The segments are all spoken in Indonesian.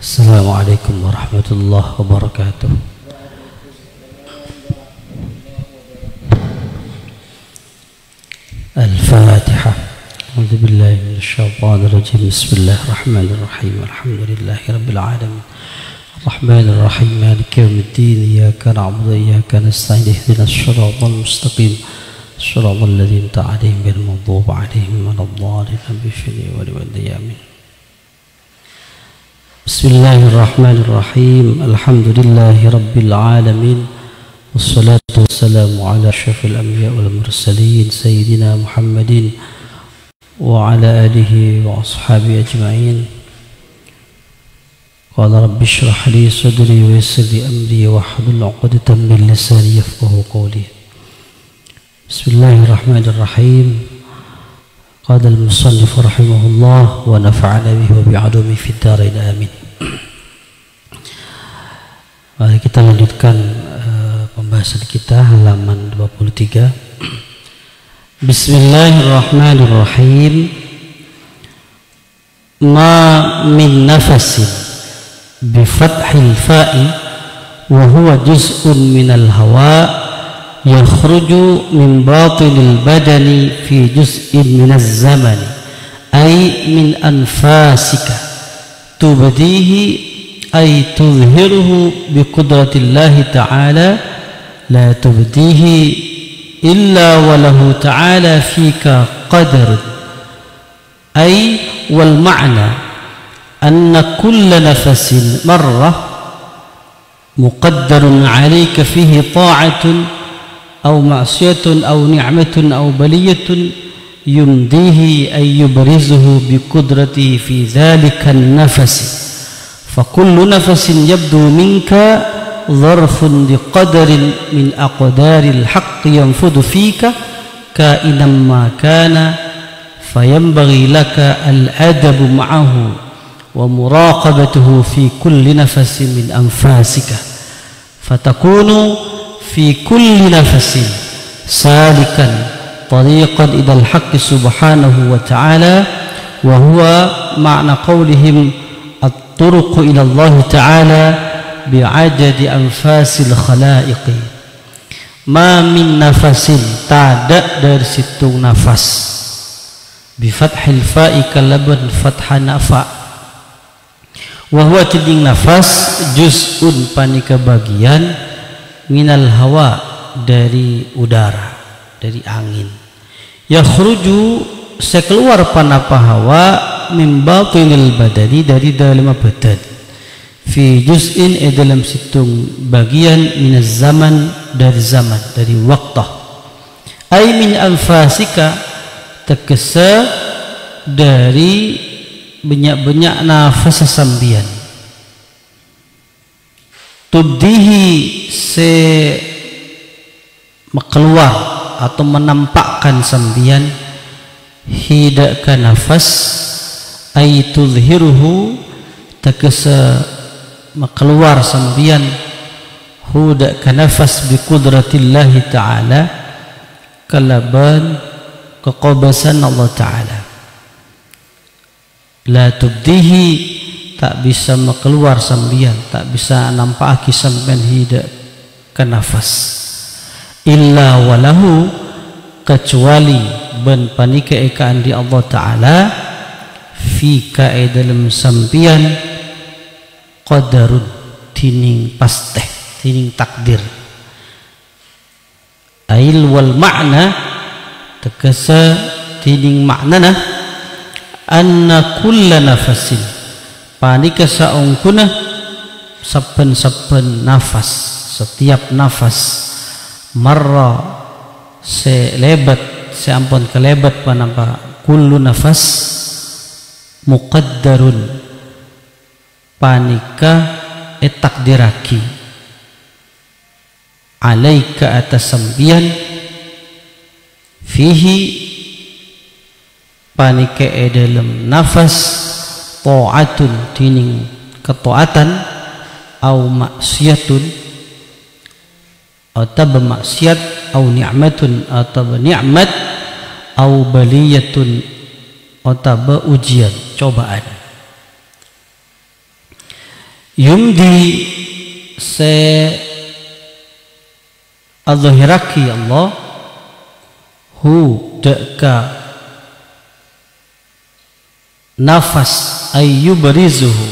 Assalamualaikum warahmatullahi wabarakatuh. Al-Fatihah. A'udzu billahi minasyaitonir rajim. Bismillahirrahmanirrahim. Alhamdulillahi rabbil alamin. Arrahmanir rahim. Maliki yaumiddin. Iyyaka na'budu wa iyyaka nasta'in. Ihdinas siratal mustaqim. Shiratal ladzina an'amta 'alaihim ghairil maghdubi 'alaihim waladdallin. Amin. Bismillahirrahmanirrahim. Alhamdulillahi rabbil alamin. Wassalatu wassalamu ala asyrafil anbiya wal mursalin sayyidina Muhammadin wa ala alihi wa ashabihi ajma'in. Qala rabbi shrah li sadri wa yassir li amri wahlul 'uqdatam min lisani yafqahu qawli. Bismillahirrahmanirrahim. Qala al-musannif rahimahullah wa nafa'ana bihi wa bi'alumi fid dharain amin. Mari kita lanjutkan pembahasan kita halaman 23. Bismillahirrahmanirrahim. Ma min nafasin bi fathil fa'i wa huwa juz'un minal hawa yakhruju min batinil badani fi juz'in minaz zamani ay min anfasika tubdihi ay tuzhiruhu bi qudratillahi ta'ala la tubdihi illa walahu ta'ala fika qadar ay wal ma'na anna kulla nafasin marrah muqaddarun 'alayka fihi ta'atun أو معصية أو نعمة أو بلية يمضيه أن يبرزه بقدرته في ذلك النفس فكل نفس يبدو منك ظرف لقدر من أقدار الحق ينفذ فيك كائنا ما كان فينبغي لك الأدب معه ومراقبته في كل نفس من أنفاسك فتكون في كل نفس سالكا طريقا إلى الحق سبحانه وتعالى وهو معنى قولهم الطرق إلى الله تعالى بعدد أنفاس الخلائق. ما من نفس tak dari situng nafas bifathil fa'i kalaban fathah nafa wa huwa tiding nafas juz'un panika bagian minal hawa dari udara, dari angin. Yakhruju sekeluar panapa hawa min batinil badani dari dalam badan. Fi juz'in dalam situng bagian minaz zaman dari zaman, dari waktu. Ay min anfasika tegese dari banyak-banyak nafas sambian. Tubdihi se keluar atau menampakkan sambian hidaka nafas ay tuzhiruhu tegese keluar sambian hudaka nafas bi qudratillahi ta'ala kalaban keqobasan Allah ta'ala la tubdihi tak bisa keluar sambian, tak bisa nampaki sambian hidak ke nafas illa walahu kecuali ben panika ekaan di Allah Ta'ala fika dalam sambian qadarun tining pasteh, tining takdir ail wal ma'na tegese tining maknana anna kulla nafasin panika saungkuna saben-saben nafas, setiap nafas marra selebat seampun kelebat panapa kullu nafas muqaddarun panika takdiraki alaika atas sambian fihi panika dalam nafas ta'atun tining ketaatan au maksiatun atau bermaksiat au ni'matun atau ni'mat au baliyatun, atau ujian, cobaan. yumdi se adzahiraki Allah hu deka nafas ayyubrizuhu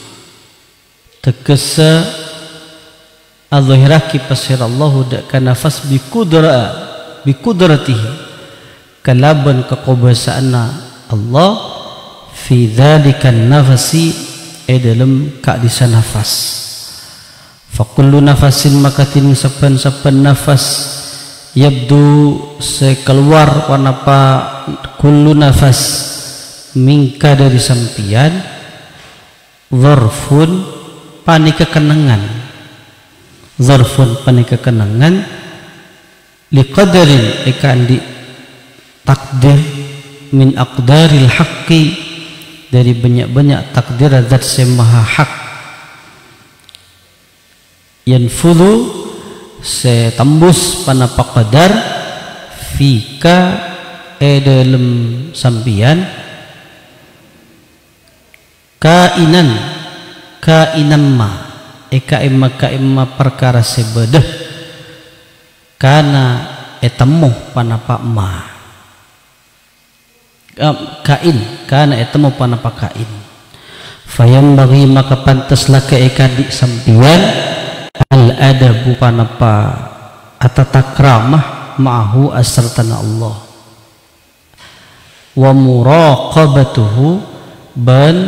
tegese adzahiraki pasir Allahu deka nafas bikudratihi kalaban kekuasaanna Allah fi dzalikan nafasi dalam keadisan nafas. Fakullu nafasin makatin sapan-sapan nafas yabdu sekeluar wanapa kullu nafas mingka dari sampian zarfun panika kenangan, zarfun panika kenangan liqadarin ikan di takdir min aqdaril haqqi dari banyak-banyak takdir zat semaha hak yanfudhu setembus panapa qadar fika dalam sampian kainan ma kaima perkara sebedah kana etemuh panapa ma kain kana etemu panapa kain fayam bagi maka pantaslah keeka di sampian al adabu panapa atatakramah ma'ahu asrtana Allah wa muraqabatuhu ban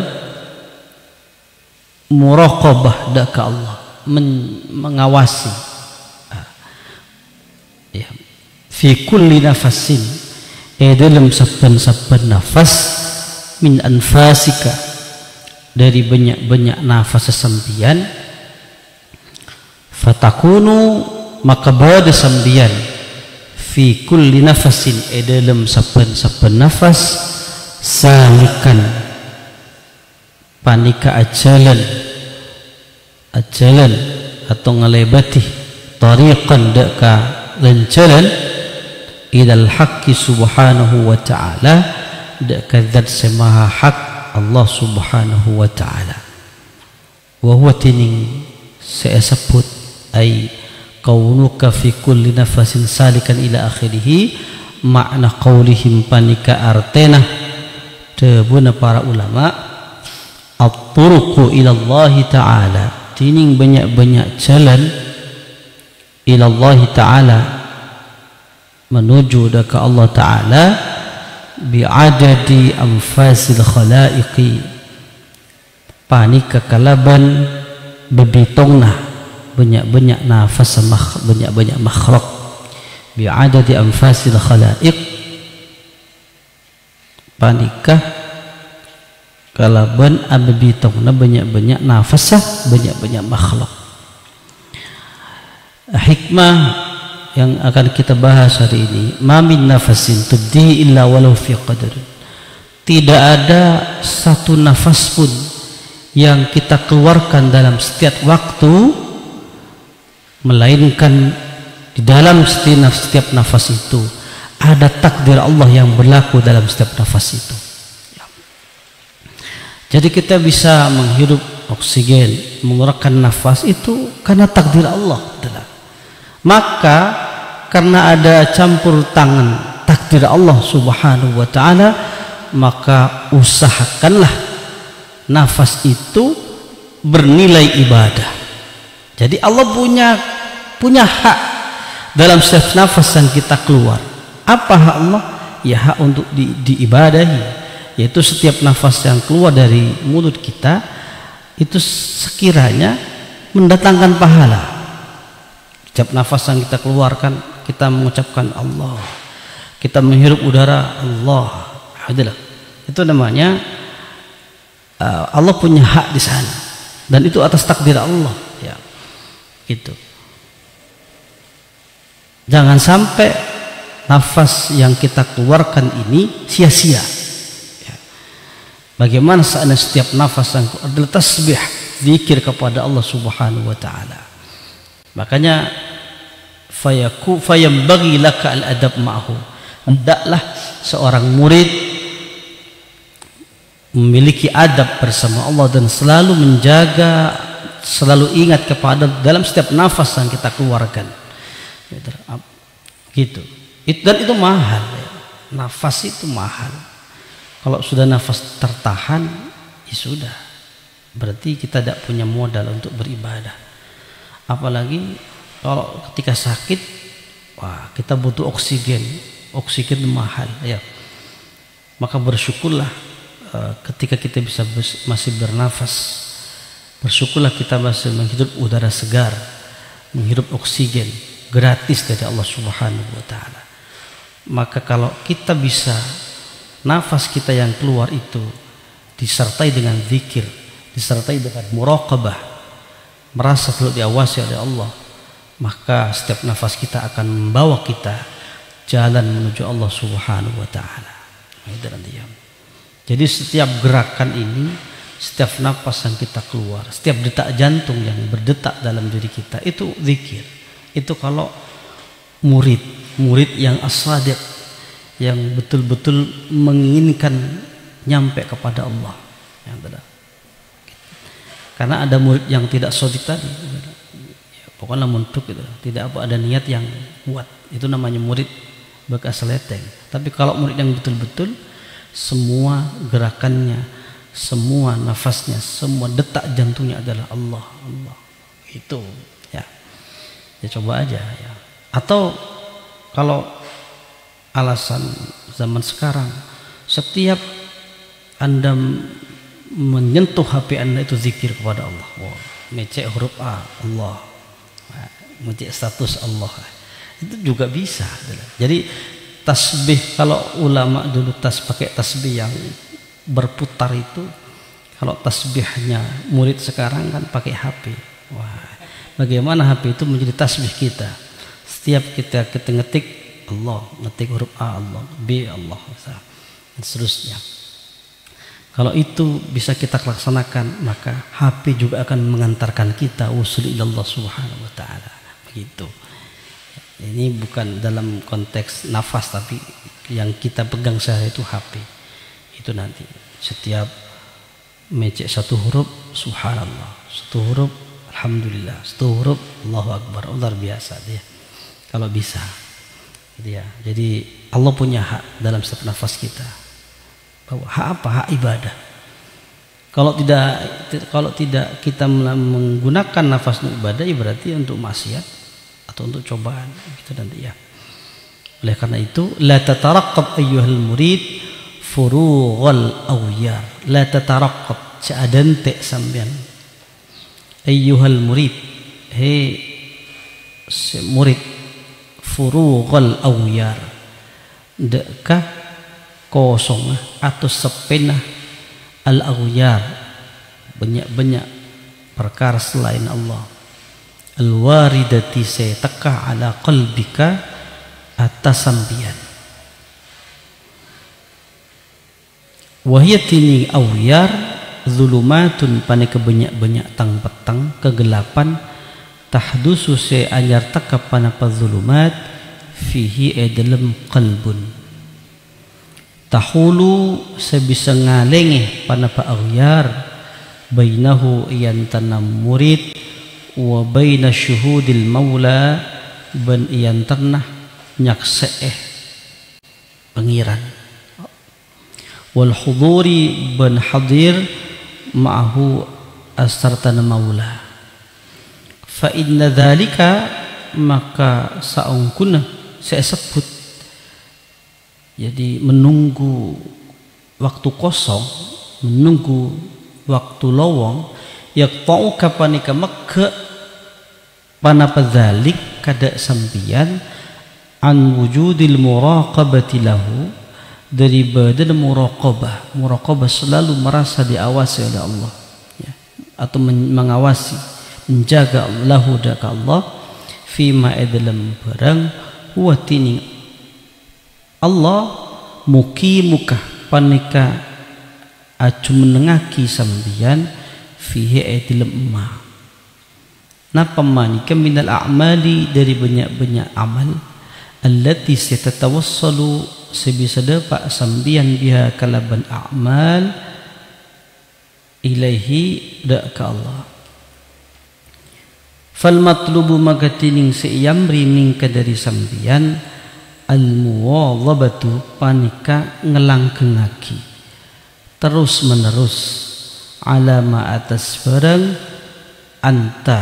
muraqabah daka Allah mengawasi ya fi kulli nafasin dalam saben-saben nafas min anfasika dari banyak-banyak nafas sesambian fatakunu maka bada sambian fi kulli nafasin dalam saben-saben nafas salikan panika ajalan atau ngelebati tariqan daka lancaran ilal haqqi subhanahu wa ta'ala daka zat semaha hak Allah subhanahu wa ta'ala wa huwa tining saya sebut ay kaunuka fi kulli nafasin salikan ila akhirih makna qaulihim panika artena tebuna para ulama at-turuqu ila Allah ta'ala tining banyak-banyak jalan ila Allah ta'ala menuju ke Allah Ta'ala bi'adadi anfasil khalaiqi panika kalaban bebitongna banyak-banyak nafas banyak-banyak makhluk bi'adadi anfasil khalaiq panika kalaban bebitongna banyak-banyak nafas banyak-banyak makhluk. Hikmah yang akan kita bahas hari ini, ma min nafasin tubdi illa walau fi qadar. Tidak ada satu nafas pun yang kita keluarkan dalam setiap waktu melainkan di dalam setiap nafas itu ada takdir Allah yang berlaku dalam setiap nafas itu. Jadi kita bisa menghirup oksigen, mengeluarkan nafas itu karena takdir Allah. Maka karena ada campur tangan takdir Allah subhanahu wa ta'ala, maka usahakanlah nafas itu bernilai ibadah. Jadi Allah punya hak dalam setiap nafas yang kita keluar. Apa hak Allah? Ya hak untuk diibadahi, yaitu setiap nafas yang keluar dari mulut kita itu sekiranya mendatangkan pahala. Setiap nafas yang kita keluarkan kita mengucapkan Allah, kita menghirup udara Allah, alhamdulillah. Itu namanya Allah punya hak di sana, dan itu atas takdir Allah, ya. Gitu. Jangan sampai nafas yang kita keluarkan ini sia-sia. Ya. Bagaimana saatnya setiap nafas yang adalah tasbih, zikir kepada Allah Subhanahu wa taala. Makanya fayambaghi laka al-adab ma'hu. Hendaklah seorang murid memiliki adab bersama Allah dan selalu menjaga selalu ingat kepada dalam setiap nafas yang kita keluarkan. Gitu. Dan itu mahal. Nafas itu mahal. Kalau sudah nafas tertahan, ya sudah. Berarti kita tidak punya modal untuk beribadah. Apalagi kalau ketika sakit, wah, kita butuh oksigen. Oksigen mahal, ya. Maka bersyukurlah ketika kita masih bernafas. Bersyukurlah kita masih menghirup udara segar, menghirup oksigen gratis dari Allah Subhanahu wa taala. Maka kalau kita bisa nafas kita yang keluar itu disertai dengan zikir, disertai dengan muraqabah, merasa selalu diawasi oleh Allah, maka setiap nafas kita akan membawa kita jalan menuju Allah Subhanahu wa taala. Jadi setiap gerakan ini, setiap nafas yang kita keluar, setiap detak jantung yang berdetak dalam diri kita itu zikir. Itu kalau murid yang as-sadiq, yang betul-betul menginginkan nyampe kepada Allah. Karena ada murid yang tidak shadiq tadi, pokoknya muntuk gitu, tidak ada niat yang kuat, itu namanya murid bekas leteng. Tapi kalau murid yang betul-betul, semua gerakannya, semua nafasnya, semua detak jantungnya adalah Allah, Allah. Itu ya. Ya coba aja ya. Atau kalau alasan zaman sekarang, setiap Anda menyentuh HP Anda itu zikir kepada Allah. Wow. Mecek huruf A, Allah. Mecek status Allah. Itu juga bisa. Jadi tasbih, kalau ulama dulu pakai tasbih yang berputar itu, kalau tasbihnya murid sekarang kan pakai HP. Wah, bagaimana HP itu menjadi tasbih kita? Setiap kita ngetik Allah, ngetik huruf A Allah, B Allah, dan seterusnya. Kalau itu bisa kita laksanakan, maka HP juga akan mengantarkan kita usul ilallah Subhanahu wa taala. Begitu. Ini bukan dalam konteks nafas, tapi yang kita pegang sehari itu HP. Itu nanti setiap mecek satu huruf subhanallah, satu huruf alhamdulillah, satu huruf Allahu akbar, luar biasa dia. Kalau bisa, gitu ya. Jadi Allah punya hak dalam setiap nafas kita. Bahwa hak apa? Hak ibadah. Kalau tidak kita menggunakan nafas untuk ibadah, ya berarti untuk maksiat atau untuk cobaan, gitu nanti ya. Oleh karena itu, la tataraqqab ayyuhal murid furughal awyar. La tataraqqab, seadante sampean. Ayyuhal murid, hei murid, furughal awyar. Dekah kosong atau sepenah al awyar, banyak-banyak perkara selain Allah. Al-waridati saytaka ala qalbika atas sambian. Wahiyatini awyar zulumatun, pane kebanyak-banyak tang petang kegelapan, tahdusu se anyar taka panapa zulumat fihi dalam qalbun. Tahulu sebisa ngalengeh panapa awyar bainahu yantanam murid wa baina syuhudil maula, ban iyan ternah nyakseeh pengiran wal huduri ban hadir ma'ahu astartana maula. Fa inna dhalika, maka saungkuna saya sebut, jadi menunggu waktu kosong, menunggu waktu lowong, yaqta'u kapanika makka panapadzalik kada sampian an wujudil muraqabati lahu, dari badan muraqabah selalu merasa diawasi oleh Allah ya, atau mengawasi, menjaga lahu daka Allah fima dalam barang huwa tini Allah mukimuka panika acu menengaki sambian fihi dalam emak. Napa manika minal a'mali, dari banyak-banyak amal, allati sitatawassalu sebisa dapat sambian biha kalaban a'mal ilaihi da'ka Allah. Fal matlubu maka tining seiyamri mingka dari sambian al muwadhabatu panika ngelangkengaki terus menerus ala ma atas barang anta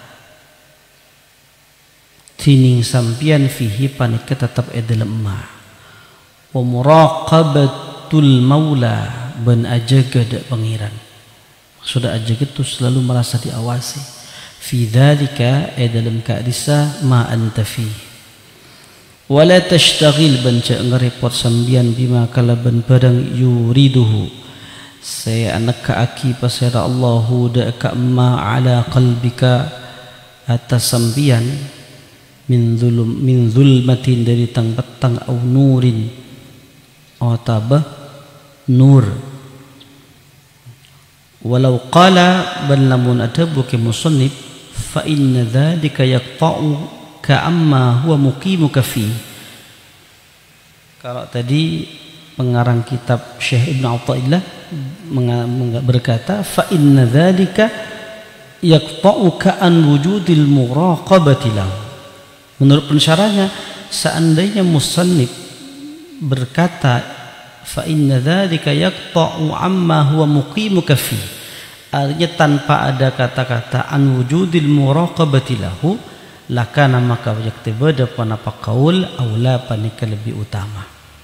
tining sampian fihi panika tetap edalem ma wa muraqabatul maula ban ajaga dak pangeran. Maksud ajaga itu selalu merasa diawasi. Fi dzalika dalam keadisa ma anta fi. Wala tashtaghil ban ca ngerepot sambian bima kalaban barang yuriduhu. Saya anak ka aki pasira Allahu da ka ma ala qalbika atas sambian min zulmatin dari tang petang au nurin au tabah nur. Walau qala ban lamun adabu ke musannif fa inna dzalika yaqta'u ka'amma huwa muqimuka fi. Kalau tadi pengarang kitab Syekh Ibn Athaillah berkata fa inna dzalika yaqta'u ka'an wujudil muraqabati lahu. Menurut pensyarahnya, seandainya musannif berkata fa inna dzalika yaqta'u amma huwa muqimuka fi, artinya tanpa ada kata-kata an wujudil muraqabati lahu, lakana maka yaktibada panapa qaul aula panika lebih utama.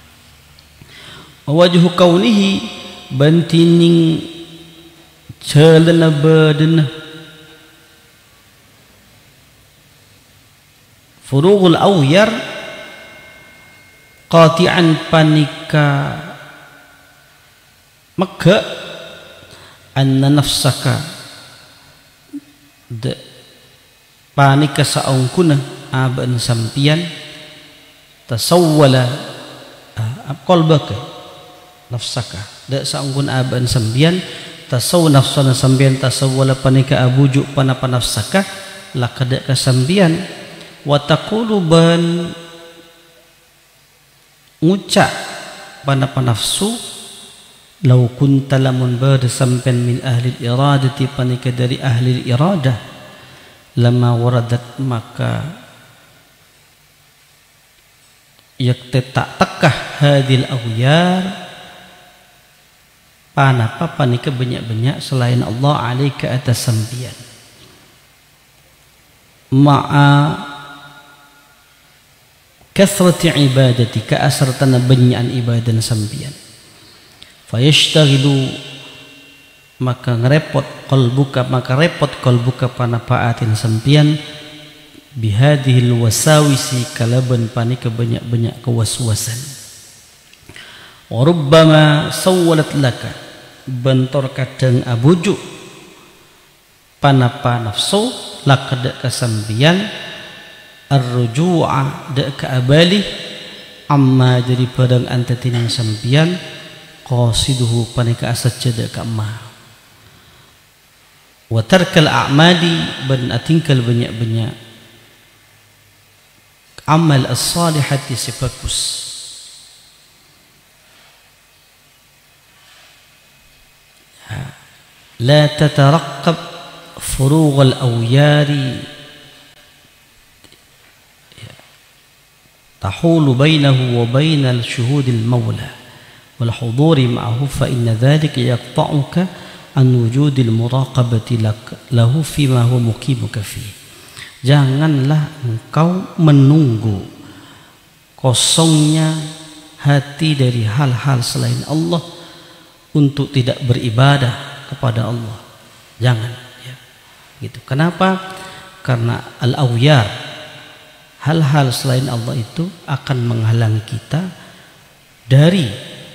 Wajhu kaunihi bantining celana badana furughul awyar qati'an panika maka anna nafsaka de panika saungkuna aban sampian tasawwala qalbaka nafsaka de saungkun aban sampian tasaw nafsana sampian tasawwala panika abujuk panapa nafsaka lakada kasampian wa taqulu ban ngucap panapa nafsu law kunta lamun bada sampean min ahli iradati panika dari ahli iradah lama waradat maka yakta takah hadil awyar panapa panika banyak-banyak selain Allah alaika atas sampian ma'a kathrati ibadatika asartana banyakan ibadah sampian fayashtaghilu maka ngerepot qalbuka maka repot qalbuka panapaatin sampian bihadhil wasawisi kalaban panika banyak-banyak kewaswasan wa rubbama sawwalat laka bentor kadang abujuk panapa nafsu laqad kasambian ar-ruju'a da ka'abali amma dari padang antatinang sampian qasiduhu panika asad jada ka'ma wa tarkal a'mali ban atingkal banyak-banyak amal as-salihati sifakus la tataraqqab furugh al-awyari tahulu bainahu wa bainal syuhudil maula wal huduri ma'ahu fa inna dhalika yaqta'uka an wujudil muraqabati lahu fima huwa muqimuka fi. Janganlah engkau menunggu kosongnya hati dari hal-hal selain Allah untuk tidak beribadah kepada Allah. Jangan ya. Gitu. Kenapa? Karena al-awyar hal-hal selain Allah itu akan menghalangi kita dari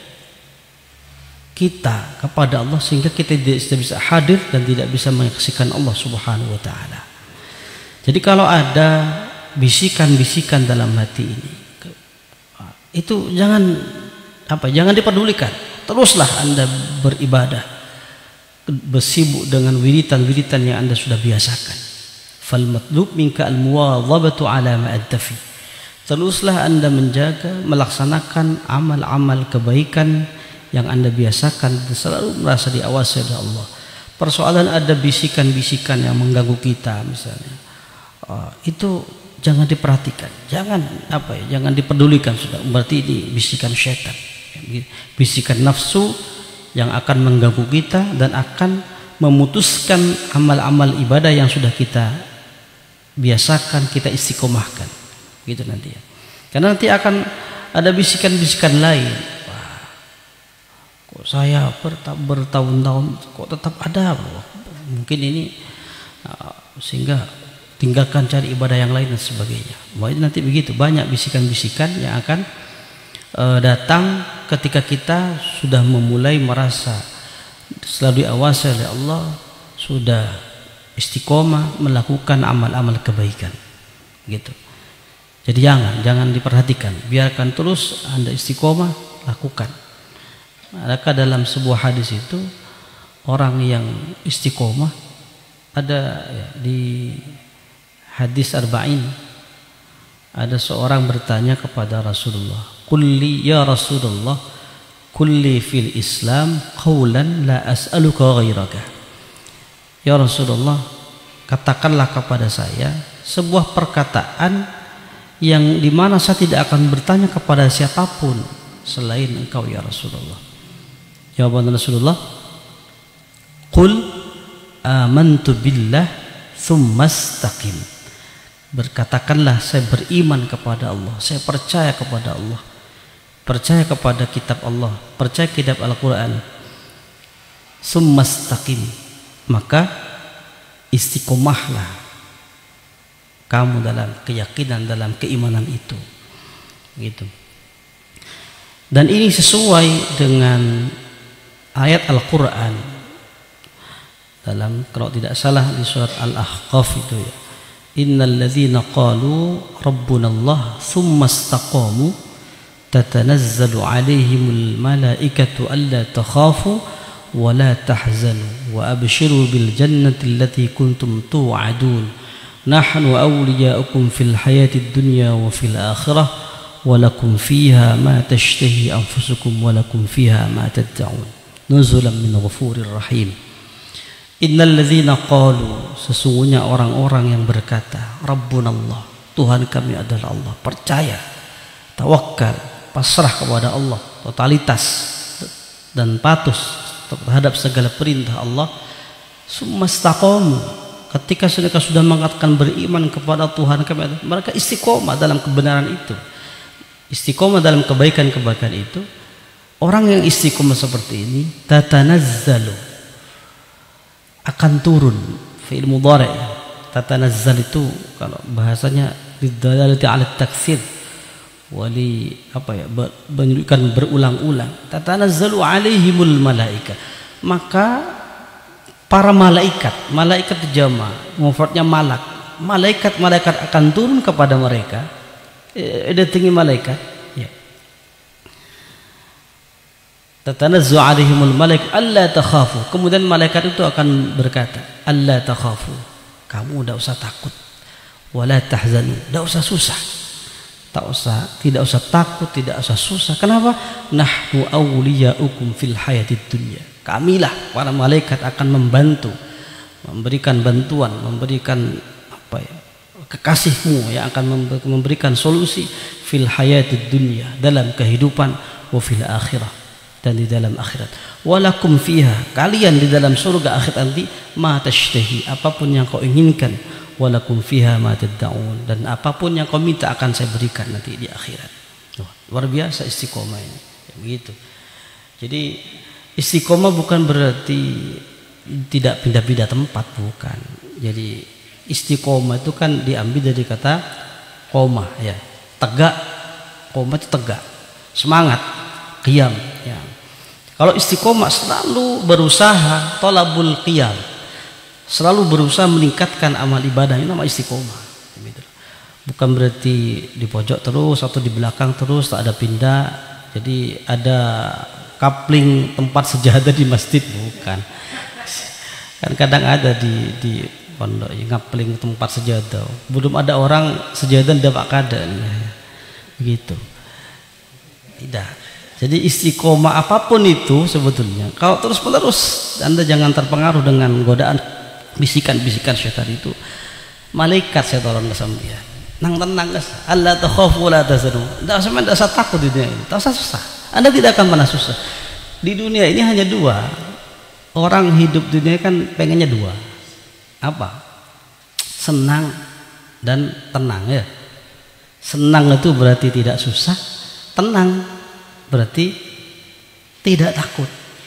kita kepada Allah sehingga kita tidak bisa hadir dan tidak bisa menyaksikan Allah Subhanahu wa taala. Jadi kalau ada bisikan-bisikan dalam hati ini itu jangan dipedulikan. Teruslah Anda beribadah, bersibuk dengan wiritan-wiritan yang Anda sudah biasakan. Fal matlub minka al muwadhabatu ala ma antafi. Teruslah Anda menjaga melaksanakan amal-amal kebaikan yang Anda biasakan dan selalu merasa diawasi oleh Allah. Persoalan ada bisikan-bisikan yang mengganggu kita misalnya. itu jangan diperhatikan, jangan jangan dipedulikan sudah. Berarti ini bisikan syaitan, bisikan nafsu yang akan mengganggu kita dan akan memutuskan amal-amal ibadah yang sudah kita biasakan, kita istiqomahkan, gitu nanti ya. Karena nanti akan ada bisikan-bisikan lain. Wah, kok saya bertahun-tahun kok tetap ada? Mungkin ini sehingga tinggalkan, cari ibadah yang lain dan sebagainya. Nanti begitu banyak bisikan-bisikan yang akan datang ketika kita sudah memulai merasa selalu diawasi oleh Allah, sudah istiqomah melakukan amal-amal kebaikan, gitu. Jadi jangan diperhatikan, biarkan terus Anda istiqomah lakukan. Adakah dalam sebuah hadis itu orang yang istiqomah, ada ya, di hadis Arba'in ada seorang bertanya kepada Rasulullah, "Qulli ya Rasulullah, kulli fil Islam qawlan la as'aluka ghairaka." Ya Rasulullah, katakanlah kepada saya sebuah perkataan yang dimana saya tidak akan bertanya kepada siapapun selain engkau ya Rasulullah. Jawaban Rasulullah, "Qul amantu billah tsumma istaqim." Berkatakanlah, saya beriman kepada Allah, saya percaya kepada Allah, percaya kepada kitab Allah, percaya kitab Al-Quran. Tsumma istaqim, maka istiqomahlah kamu dalam keyakinan, dalam keimanan itu, gitu. Dan ini sesuai dengan ayat Al-Quran dalam, kalau tidak salah di surat Al-Ahqaf itu ya, innal ladzina qalu rabbunallah tsumma istaqamu tatanazzalu alaihimul malaikatu alla takhafu wa la tahzanu wa abshiru bil jannati allati kuntum tu'adun nahnu awliya'ukum fil hayatid dunya wa fil akhirah wa lakum fiha ma tashtahi anfusukum wa lakum fiha ma tad'un nuzulan min ghafurir rahim. Innal ladzina qalu, sesungguhnya orang-orang yang berkata Rabbunallah, Tuhan kami adalah Allah, percaya, tawakal, pasrah kepada Allah, totalitas dan patuh terhadap segala perintah Allah. Summa istaqamu, ketika mereka sudah mengatakan beriman kepada Tuhan kami, mereka istiqomah dalam kebenaran itu, istiqomah dalam kebaikan-kebaikan itu. Orang yang istiqomah seperti ini tatanazzalu, akan turun, fi'il mudhari'. Tatanazzal itu kalau bahasanya didalalati 'ala taksir wali menunjukkan berulang-ulang. Tatanazzalu 'alaihimul malaika, maka para malaikat jama', mufradnya malaikat akan turun kepada mereka. Ada tinggi malaikat ya. Tatanazzu alaihimul malaik alla takhafu, kemudian malaikat itu akan berkata alla takhafu, kamu tidak usah takut, wala tahzanu, tidak usah susah, tidak usah takut, tidak usah susah. Kenapa? Nahnu awliya'ukum fil hayatid dunya, kamilah para malaikat akan membantu, memberikan bantuan, memberikan kekasihmu yang akan memberikan solusi fil hayatid dunya, dalam kehidupan, wa fil akhirah, dan di dalam akhirat. Walakum fiha, kalian di dalam surga akhirat nanti, ma tashtahi, apapun yang kau inginkan, walakum fiha ma tad'un, dan apapun yang kau minta akan saya berikan nanti di akhirat. Luar biasa istiqomah ini ya, begitu. Jadi istiqomah bukan berarti tidak pindah-pindah tempat, bukan. Jadi istiqomah itu kan diambil dari kata qomah ya, tegak. Qomah itu tegak, semangat, qiyam ya. Kalau istiqomah selalu berusaha thalabul qiyam, selalu berusaha meningkatkan amal ibadah, ini nama istiqomah. Bukan berarti di pojok terus atau di belakang terus, tak ada pindah. Jadi ada kapling tempat sejadah di masjid, bukan. Kan kadang ada di pondok ngapling tempat sejadah, belum ada orang sejadah dapat keadaan begitu. Tidak. Jadi istiqomah apapun itu sebetulnya, kalau terus menerus Anda jangan terpengaruh dengan godaan bisikan-bisikan syaitan itu. Malaikat saya turun ke sampean. Nang tenang guys. Allah takhafu wa la tahzanu. Tidak usah takut di dunia ini. Tidak usah susah. Anda tidak akan pernah susah. Di dunia ini hanya dua. Orang hidup di dunia kan pengennya dua. Apa? Senang dan tenang ya. Senang itu berarti tidak susah. Tenang berarti tidak takut.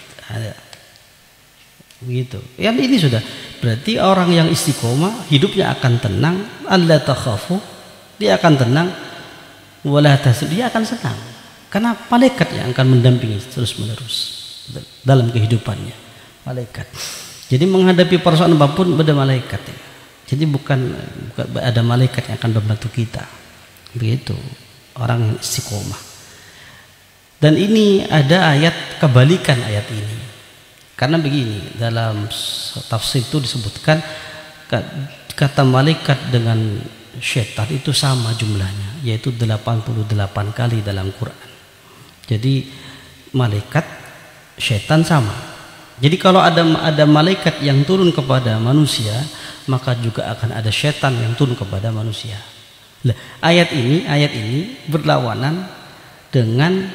Begitu. Yang ini sudah berarti orang yang istiqomah hidupnya akan tenang. Allah takhafu, dia akan tenang. Wala tahzan, dia akan senang. Karena malaikat yang akan mendampingi terus menerus dalam kehidupannya. Malaikat. Jadi menghadapi persoalan apapun ada malaikat ya. Jadi bukan ada malaikat yang akan membantu kita. Begitu orang yang istiqomah. Dan ini ada ayat kebalikan ayat ini. Karena begini, dalam tafsir itu disebutkan kata malaikat dengan syaitan itu sama jumlahnya, yaitu 88 kali dalam Quran. Jadi malaikat syaitan sama. Jadi kalau ada malaikat yang turun kepada manusia, maka juga akan ada syaitan yang turun kepada manusia. Nah, ayat ini berlawanan dengan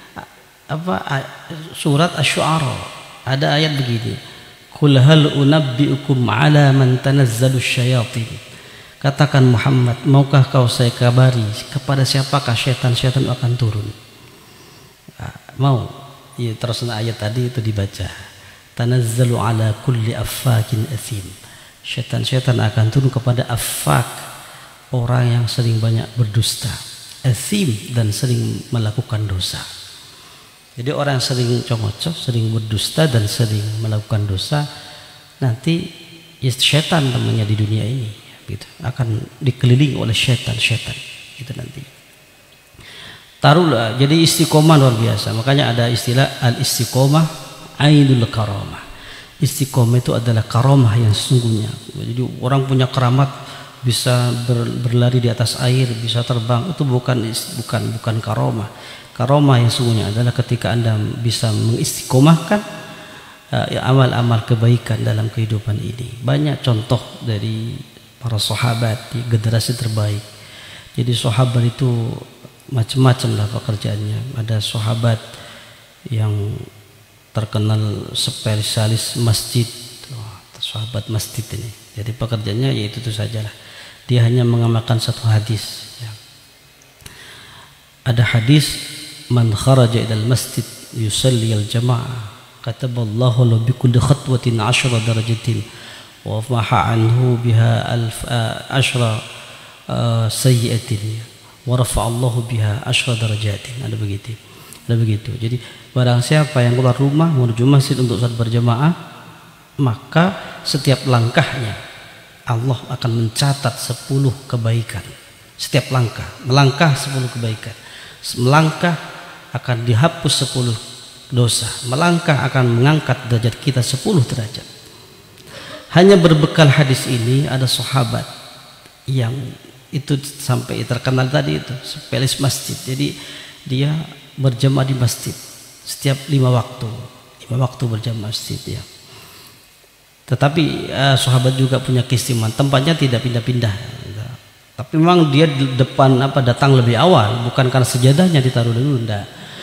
surat Asy-Syu'ara. Ada ayat begini, qul hal unabbiukum ala man tanazzalu syayatin. Katakan Muhammad, maukah kau saya kabari kepada siapakah syaitan-syaitan akan turun? Mau? Ya, terus ayat tadi itu dibaca. Tanazzalu ala kulli affakin athim. Syaitan-syaitan akan turun kepada affak, orang yang sering banyak berdusta, athim, dan sering melakukan dosa. Jadi orang yang sering congocok, sering berdusta dan sering melakukan dosa, nanti ya syaitan namanya di dunia ini, gitu. Akan dikelilingi oleh syaitan-syaitan, itu nanti. Taruhlah, jadi istiqomah luar biasa. Makanya ada istilah al-istiqomah ainul karamah. Istiqomah itu adalah karamah yang sesungguhnya. Jadi orang punya keramat, bisa berlari di atas air, bisa terbang, itu bukan karamah. Karamah yang sungguhnya adalah ketika Anda bisa mengistiqomahkan amal-amal kebaikan dalam kehidupan ini. Banyak contoh dari para sahabat di generasi terbaik. Jadi sahabat itu macam-macam lah pekerjaannya. Ada sahabat yang terkenal spesialis masjid, sahabat masjid ini. Jadi pekerjaannya yaitu itu sajalah. Dia hanya mengamalkan satu hadis. Ada hadis, man kharaja ilal masjid yusalli al jamaah kataballahu lahu bi kulli khatwatin 10 darajatin wa maha anhu biha 10 sayyi'atin wa rafa'allahu biha 10 darajatin. Ada begitu. Jadi barang siapa yang keluar rumah menuju masjid untuk salat berjamaah, maka setiap langkahnya Allah akan mencatat 10 kebaikan. Setiap langkah, melangkah 10 kebaikan. Melangkah akan dihapus 10 dosa. Melangkah akan mengangkat derajat kita 10 derajat. Hanya berbekal hadis ini ada sahabat yang itu sampai terkenal tadi itu spesialis masjid. Jadi dia berjamaah di masjid setiap 5 waktu berjamaah masjid ya. Tetapi sahabat juga punya keistimewaan, tempatnya tidak pindah-pindah. Tapi memang dia di depan datang lebih awal, bukan karena sejadahnya ditaruh dulu, enggak.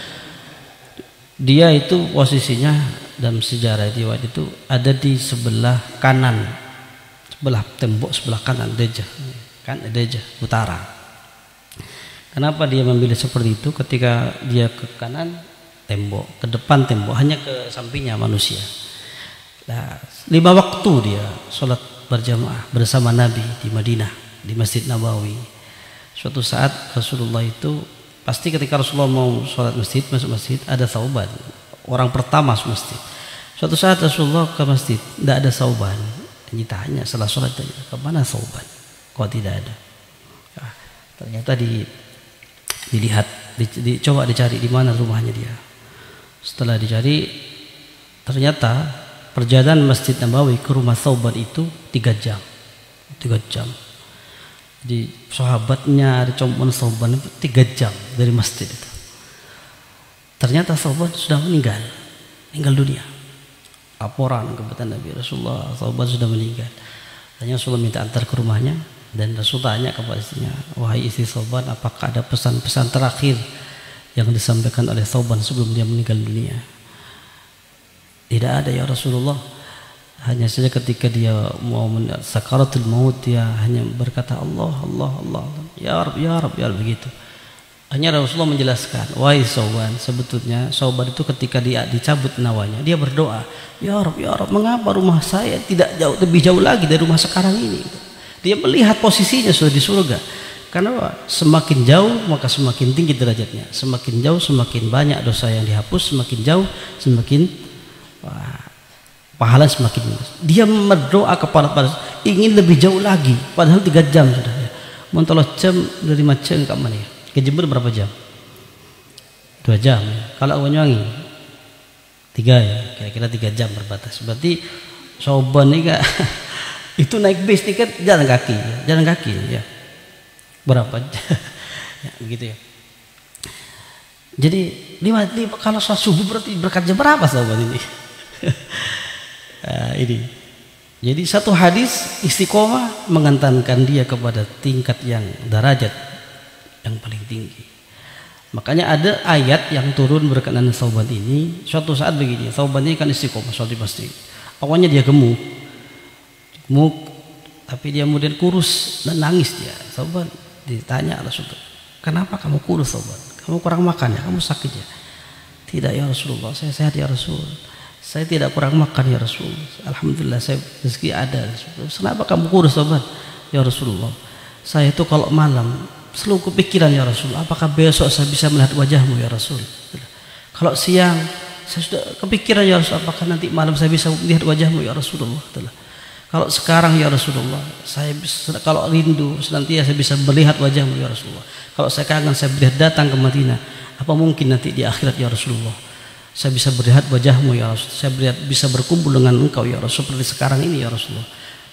Dia itu posisinya dalam sejarah riwayat itu ada di sebelah kanan, sebelah tembok sebelah kanan Dejah utara. Kenapa dia memilih seperti itu? Ketika dia ke kanan tembok, ke depan tembok, hanya ke sampingnya manusia. Nah, 5 waktu dia sholat berjamaah bersama Nabi di Madinah, di Masjid Nabawi. Suatu saat Rasulullah itu pasti ketika Rasulullah mau sholat masjid, masuk masjid, ada sauban, orang pertama masuk masjid. Suatu saat Rasulullah ke masjid, tidak ada sauban. Ditanya setelah sholat, kemana sauban? Kok tidak ada? Nah, ternyata dilihat, coba dicari di mana rumahnya dia. Setelah dicari, ternyata perjalanan Masjid Nabawi ke rumah Thauban itu 3 jam. 3 jam. Jadi sahabatnya ada Thauban 3 jam dari masjid itu. Ternyata Thauban sudah meninggal dunia. Laporan kepada Nabi Rasulullah, Thauban sudah meninggal. Hanya Rasulullah minta antar ke rumahnya. Dan Rasul tanya kepada istrinya, wahai istri Thawban, apakah ada pesan-pesan terakhir yang disampaikan oleh Thawban sebelum dia meninggal dunia? Tidak ada ya Rasulullah. Hanya saja ketika dia mau sakaratul maut, dia hanya berkata Allah, Allah, Allah, ya Rabb, ya Rabb, ya Rabb, begitu. Hanya Rasulullah menjelaskan, wahai Thawban, sebetulnya Thawban itu ketika dia dicabut nyawanya, dia berdoa, ya Rabb, mengapa rumah saya tidak jauh, lebih jauh lagi dari rumah sekarang ini? Dia melihat posisinya sudah di surga. Karena semakin jauh maka semakin tinggi derajatnya, semakin jauh semakin banyak dosa yang dihapus, semakin jauh semakin pahala semakin luas. Dia berdoa kepada ingin lebih jauh lagi, padahal 3 jam sudah ya. Mentolo jam dari Macang ke mana ya? Ke Jember berapa jam? 2 jam ya. Kalau Banyuwangi 3 ya, kira-kira 3 jam berbatas. Berarti Thawban ini gak itu naik bis tiket jalan kaki ya. Berapa? Ya, begitu ya. Jadi kalau sholat subuh berarti berkat jam berapa Thawban ini? Ini. Jadi satu hadis istiqomah mengantarkan dia kepada tingkat yang derajat yang paling tinggi. Makanya ada ayat yang turun berkenaan Thawban ini. Suatu saat begini, Thawban ini kan istiqomah sholat di masjid. Awalnya dia gemuk, tapi dia kemudian kurus dan nangis dia. Thawban ditanya Rasulullah, kenapa kamu kurus Thawban? Kamu kurang makan ya? Kamu sakit ya? Tidak ya Rasulullah, saya sehat ya Rasul. Saya tidak kurang makan ya Rasul. Alhamdulillah saya rezeki ada. Kenapa kamu kurus Thawban? Ya Rasulullah, saya itu kalau malam selalu kepikiran ya Rasul, apakah besok saya bisa melihat wajahmu ya Rasul? Kalau siang saya sudah kepikiran ya Rasul, apakah nanti malam saya bisa melihat wajahmu ya Rasulullah? Kalau sekarang ya Rasulullah, saya kalau rindu senantiasa saya bisa melihat wajahmu ya Rasulullah. Kalau saya kangen saya datang ke Madinah, apa mungkin nanti di akhirat ya Rasulullah saya bisa melihat wajahmu ya Rasul, saya bisa berkumpul dengan engkau ya Rasul seperti sekarang ini ya Rasulullah.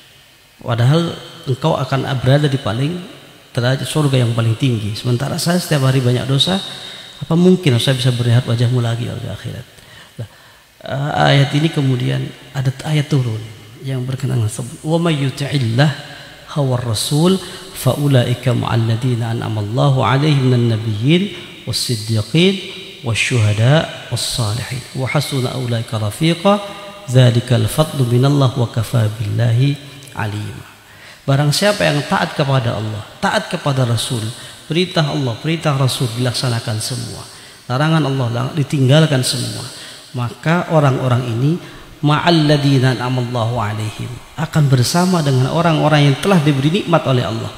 Padahal engkau akan berada di paling derajat surga yang paling tinggi, sementara saya setiap hari banyak dosa, apa mungkin saya bisa melihat wajahmu lagi di akhirat? Nah, ayat ini kemudian ada ayat turun yang berkenaan wa may yuti'illah hawar rasul fa ulaika ma'al ladina an'ama Allahu 'alaihim minan nabiyyin was-siddiqin wasyuhada was-salihin wa hasuna ulaika rafiqa dzalikal fadlu minallah wa kafa billahi alima. Barang siapa yang taat kepada Allah, taat kepada Rasul, perintah Allah, perintah Rasul dilaksanakan semua, larangan Allah ditinggalkan semua, maka orang-orang ini ma'alladzina an'amallahu 'alaihim akan bersama dengan orang-orang yang telah diberi nikmat oleh Allah.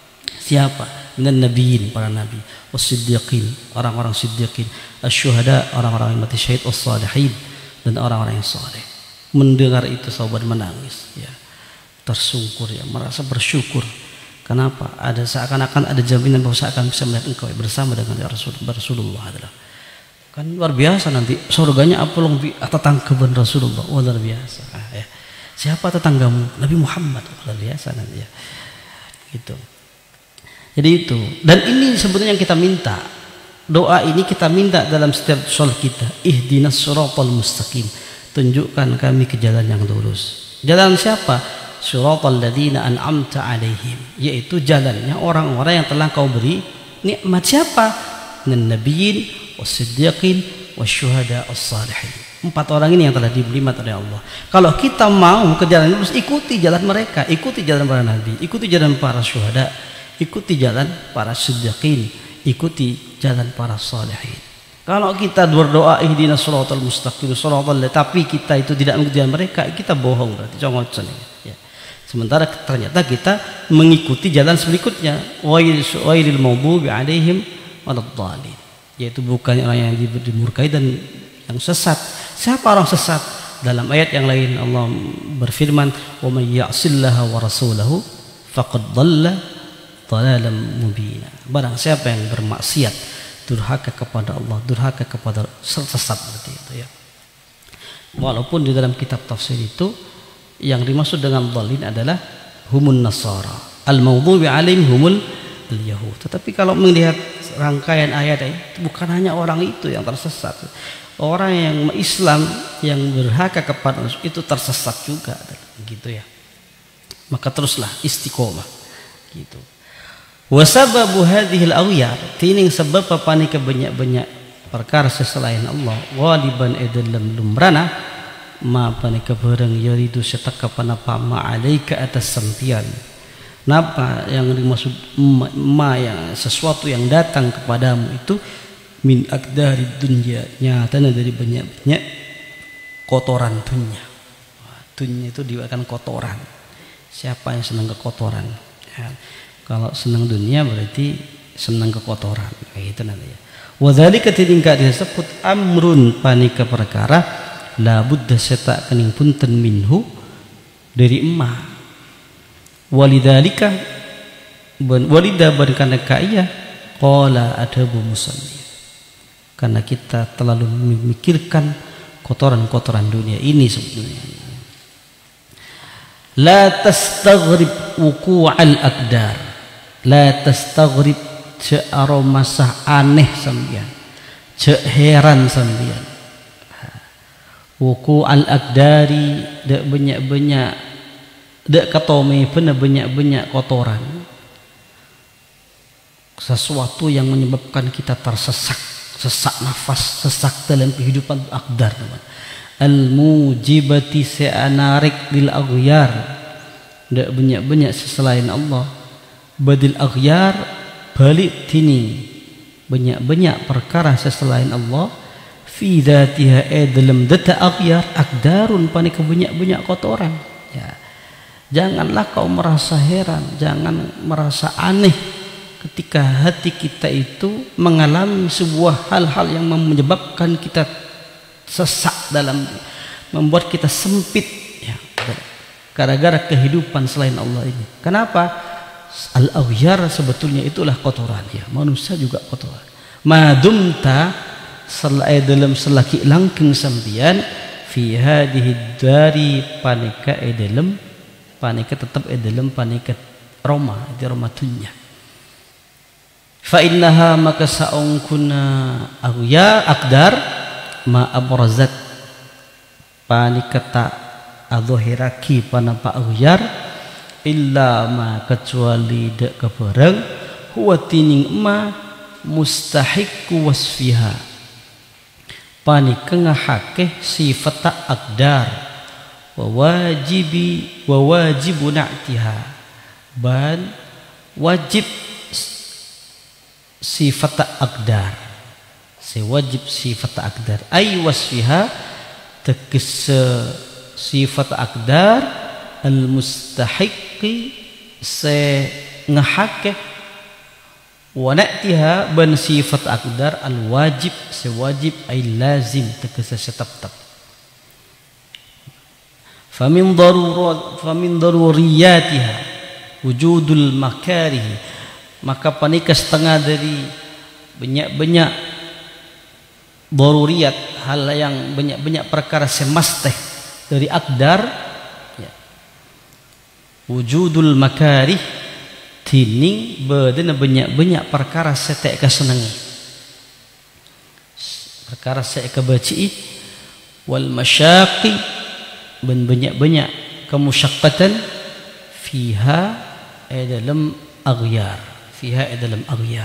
Siapa? Minan nabiyyin, para nabi, was-siddiqin, orang-orang siddiqin, asy-syuhada, orang-orang yang mati syahid, was-salihin, dan orang-orang yang saleh. Mendengar itu Thawban menangis ya. Tersungkur ya, merasa bersyukur. Kenapa? Ada seakan-akan ada jaminan bahwa saya akan bisa melihat engkau ya, bersama dengan Rasulullah adalah. Kan luar biasa nanti surganya apalong tetanggaban Rasulullah. Oh, luar biasa. Ya. Siapa tetanggamu? Nabi Muhammad. Luar biasa nanti ya. Gitu. Jadi itu. Dan ini sebetulnya yang kita minta. Doa ini kita minta dalam setiap sholat kita. Ihdinas siratal mustaqim. Tunjukkan kami ke jalan yang lurus. Jalan siapa? Siratal ladzina an'amta 'alaihim, yaitu jalannya orang-orang yang telah kau beri nikmat. Siapa? Minan nabiyyin was-siddiqin wasyuhada as-salihin. 4 orang ini yang telah diberi nikmat oleh Allah. Kalau kita mau ke jalan lurus, ikuti jalan mereka, ikuti jalan para nabi, ikuti jalan para syuhada, ikuti jalan para siddiqin, ikuti jalan para salihin. Kalau kita berdoa ihdinas siratal mustaqim siratal, tapi kita itu tidak mengikuti jalan mereka, kita bohong berarti, congocen ya. Sementara ternyata kita mengikuti jalan berikutnya, wailil maghdubi 'alaihim waladdallin, yaitu bukan orang yang dimurkai dan yang sesat. Siapa orang sesat? Dalam ayat yang lain Allah berfirman, wa may ya'sillaha wa rasulahu faqad dhalla dhalalan mubina. Barang siapa yang bermaksiat, durhaka kepada Allah, durhaka kepada sesat berarti itu ya. Walaupun di dalam kitab tafsir itu yang dimaksud dengan dhalin adalah humun nasara, al-maghdubi 'alaihim humul yahud. Tetapi kalau melihat rangkaian ayat itu bukan hanya orang itu yang tersesat, orang yang Islam yang berhaka kepada itu tersesat juga gitu ya. Maka teruslah istiqomah gitu. Wa sababu hadhil aghyar tining sebab apa ni kebanyak-banyak perkara selain Allah waliban dalam lumrana ma apa ni kebarang yaridu setaka panapa ma alaika atas sampian. Napa yang dimaksud ma yang sesuatu yang datang kepadamu itu min akdari dunya, nyatanya dari banyak-banyak kotoran dunia. Dunia itu diwakilkan kotoran. Siapa yang senang kekotoran? Ya. Kalau senang dunia berarti senang kekotoran. Kayak itu nanti ya. Wadzalika tingkat disebut amrun panika perkara la budda seta kening punten minhu dari emak. Walidzalika walida berkana kaya qala adabu musalli. Karena kita terlalu memikirkan kotoran-kotoran dunia ini sebenarnya. La tastaghrib wuqu'al aqdar. La tastaghrib ce aromasah aneh sambian. Ce heran sambian. Wuqu'al aqdari dak banyak-banyak dak katome pena banyak-banyak kotoran. Sesuatu yang menyebabkan kita tersesat. Sesak nafas, sesak dalam kehidupan akdar. Al-mujibati se'anarik lil aghyar. Tidak banyak-banyak selain Allah. Badil aghyar balik tini. Banyak-banyak perkara selain Allah. Fi dhatiha dalam data aghyar akdarun panik banyak-banyak kotoran. Ya. Janganlah kau merasa heran, jangan merasa aneh ketika hati kita itu mengalami sebuah hal-hal yang menyebabkan kita sesak dalam, membuat kita sempit ya, gara-gara kehidupan selain Allah ini. Kenapa? Al-aghyar sebetulnya itulah kotoran ya, manusia juga kotoran. Madumta dalam selaki langking sambian fi hadhihi dari panika dalam panika tetap dalam panika Roma di Roma dunya. Fa innaha maka saungkuna aghyar akdar ma abrazat panikata adhhiraki panapa aghyar illa ma kecuali dak kebarang huwa tining ma mustahiqu wasfiha panikengahake sifat akdar wa wajibu na'tiha ban wajib sifat akdar sewajib sifat akdar ay wasfiha tekes sifat akdar al mustahiqi se ngahake wa na'tiha ban sifat akdar al wajib sewajib ay lazim tekes setap-tap. Famin daruriyatiha wujudul makarih, maka panika setengah dari banyak-banyak daruriyat, hal yang banyak-banyak perkara semasteh dari akdar ya. Wujudul makarih tining bedena banyak-banyak perkara setek kesenangi, perkara setek kebaci wal masyaqi dan banyak-banyak kemusyaqqatan fiha dalam aghyar, fiha dalam aghyar.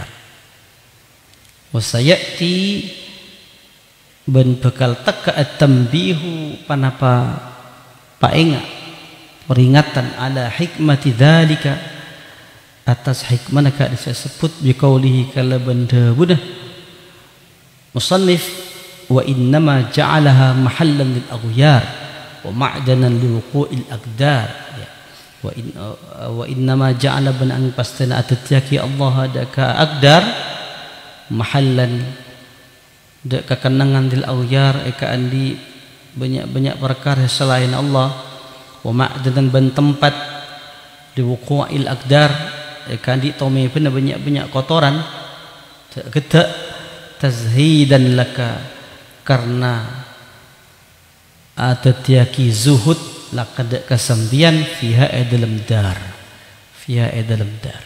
Wasayati ben bekal taka at-tanbihu panapa paenga peringatan ala hikmati dzalika atas hikmah ka disebut biqaulihi kala benda budah musannif wa innama ja'alaha mahallan lil aghyar wa ma'danan liwuqu'il aqdar ya. Wa innama ja'ala ban ang pastana atatyaki Allah daka aqdar mahallan daka kenangan dil aghyar eka andi banyak-banyak perkara selain Allah wa ma'danan ban tempat liwuqu'il aqdar eka andi tome pun banyak-banyak kotoran kita tazhidan laka karena atatyaki zuhud laqad kasambian fiha dalam dar, fiha dalam dar.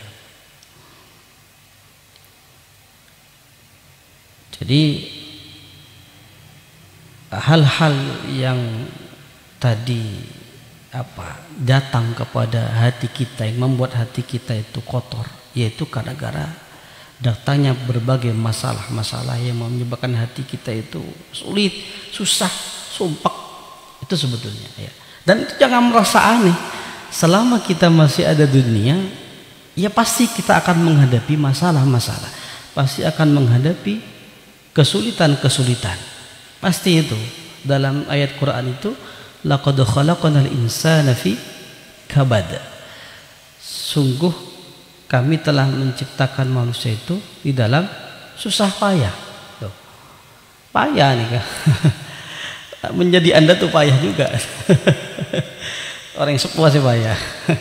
Jadi hal-hal yang tadi datang kepada hati kita, yang membuat hati kita itu kotor, yaitu gara-gara datangnya berbagai masalah-masalah yang menyebabkan hati kita itu sulit, susah, sumpek. Itu sebetulnya ya. Dan itu jangan merasa aneh. Selama kita masih ada dunia, ya pasti kita akan menghadapi masalah-masalah, pasti akan menghadapi kesulitan-kesulitan. Pasti itu. Dalam ayat Quran itu, laqad khalaqnal insana fi kabad. Sungguh kami telah menciptakan manusia itu di dalam susah payah. Tuh. Payah nih kan. Menjadi Anda tuh payah juga. Orang yang sepuas sih payah.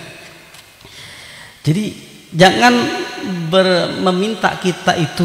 Jadi jangan meminta kita itu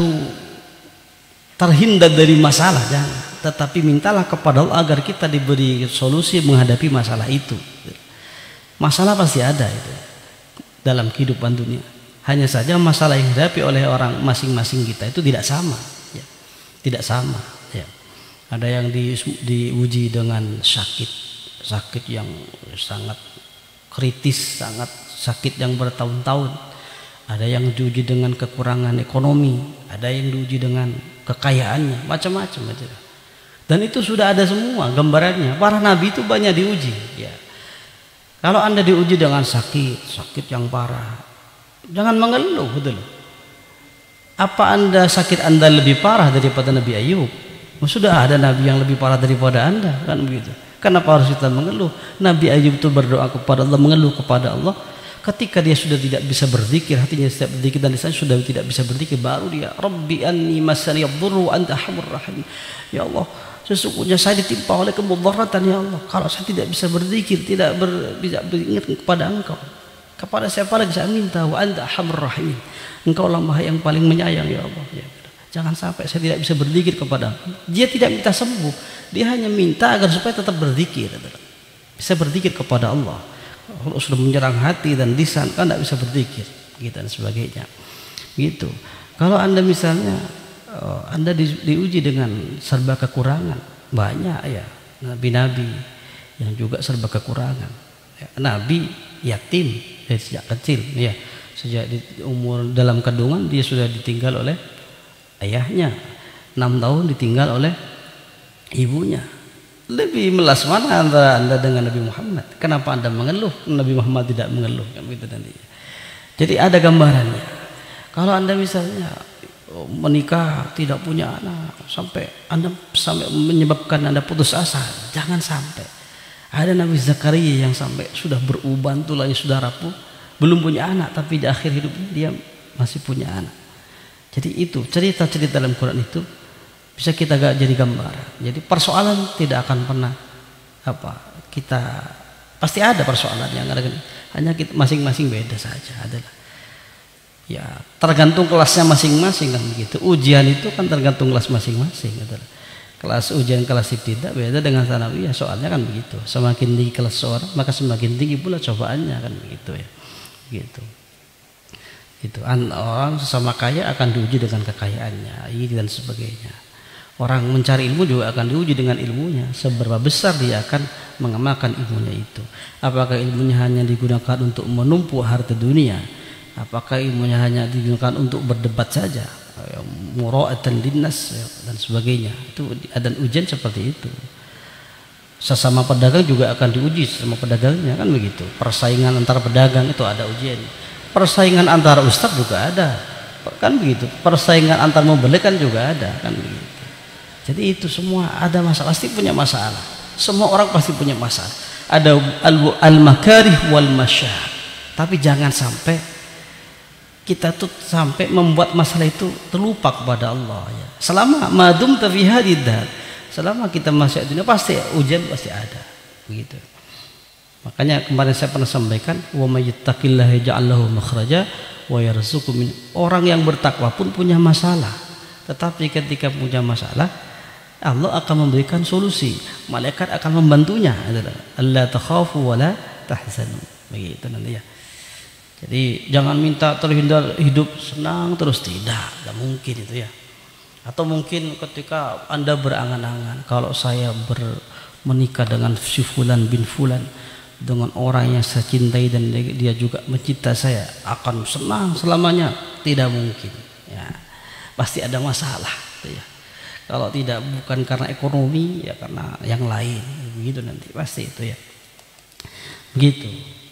terhindar dari masalah, jangan. Tetapi mintalah kepada Allah agar kita diberi solusi menghadapi masalah itu. Masalah pasti ada itu dalam kehidupan dunia. Hanya saja masalah yang dihadapi oleh orang masing-masing kita itu tidak sama, ya. Tidak sama, ya. Ada yang diuji dengan sakit yang sangat kritis, sangat sakit yang bertahun-tahun. Ada yang diuji dengan kekurangan ekonomi, ada yang diuji dengan kekayaannya, macam-macam aja. Dan itu sudah ada semua gambarannya. Para nabi itu banyak diuji, ya. Kalau Anda diuji dengan sakit yang parah, jangan mengeluh, betul. Apa sakit Anda lebih parah daripada Nabi Ayub? Sudah ada nabi yang lebih parah daripada Anda, kan begitu. Kenapa harus kita mengeluh? Nabi Ayub itu berdoa kepada Allah, mengeluh kepada Allah. Ketika dia sudah tidak bisa berzikir, hatinya setiap berzikir dan lisannya sudah tidak bisa berzikir, baru dia, Rabbi anni masani yadhurru anta arhamur rahim. Ya Allah, sesungguhnya saya ditimpa oleh kemudaratan, ya Allah. Kalau saya tidak bisa berzikir, tidak bisa beringat kepada Engkau, kepada siapa lagi saya minta? Wa anta arhamur rahim. Engkau lah Maha yang paling menyayang, ya Allah. Ya, jangan sampai saya tidak bisa berzikir kepada Engkau. Dia tidak minta sembuh, dia hanya minta agar supaya tetap berzikir, bisa berzikir kepada Allah. Kalau sudah menyerang hati dan lisan, kan tidak bisa berzikir, gitu dan sebagainya. Gitu. Kalau Anda misalnya Anda diuji dengan serba kekurangan, banyak ya nabi-nabi yang juga serba kekurangan. Ya, nabi yatim dari sejak kecil, ya, sejak di umur dalam kandungan dia sudah ditinggal oleh ayahnya, 6 tahun ditinggal oleh ibunya. Lebih melas mana antara Anda dengan Nabi Muhammad? Kenapa Anda mengeluh? Nabi Muhammad tidak mengeluh, kan begitu nantinya. Jadi ada gambarannya. Kalau Anda misalnya menikah tidak punya anak, sampai menyebabkan Anda putus asa, jangan sampai. Ada Nabi Zakaria yang sampai sudah beruban, tulangnya sudah rapuh, belum punya anak, tapi di akhir hidupnya dia masih punya anak. Jadi itu cerita-cerita dalam Quran itu bisa kita gak jadi gambar. Jadi persoalan tidak akan pernah kita pasti ada persoalan yang ada, hanya kita masing-masing beda saja adalah. Ya tergantung kelasnya masing-masing kan begitu. Ujian itu kan tergantung kelas masing-masing. Kelas ujian kelas ibtidah beda dengan tsanawiyah, soalnya kan begitu. Semakin tinggi kelas seorang maka semakin tinggi pula cobaannya, kan begitu ya. Gitu. Itu orang sesama kaya akan diuji dengan kekayaannya, ini dan sebagainya. Orang mencari ilmu juga akan diuji dengan ilmunya. Seberapa besar dia akan mengamalkan ilmunya itu. Apakah ilmunya hanya digunakan untuk menumpuk harta dunia? Apakah ilmunya hanya digunakan untuk berdebat saja? Mura'atan linnas dan sebagainya. Itu ada ujian seperti itu. Sesama pedagang juga akan diuji sama pedagangnya, kan begitu. Persaingan antara pedagang itu ada ujian. Persaingan antara ustadz juga ada, kan begitu. Persaingan antar membeli kan juga ada, kan begitu. Jadi itu semua ada masalah, pasti punya masalah. Semua orang pasti punya masalah. Ada al-makarih wal masyah. Tapi jangan sampai kita tuh sampai membuat masalah itu terlupa kepada Allah. Ya. Selama madum fi hadidar, selama kita masih dunia pasti ujian pasti ada, begitu. Makanya kemarin saya pernah sampaikan, wa may yattaqillaha yaj'al lahu makhraja wa yarzuqhu min. Orang yang bertakwa pun punya masalah, tetapi ketika punya masalah Allah akan memberikan solusi. Malaikat akan membantunya. Allah takhafu wa la tahzanu. Begitu nanti ya. Jadi jangan minta terhindar hidup senang terus, tidak mungkin itu ya. Atau mungkin ketika Anda berangan-angan, kalau saya menikah dengan si fulan bin fulan, dengan orang yang saya cintai dan dia juga mencinta saya akan senang selamanya, tidak mungkin ya, pasti ada masalah gitu ya. Kalau tidak bukan karena ekonomi ya karena yang lain, begitu nanti pasti itu ya, begitu.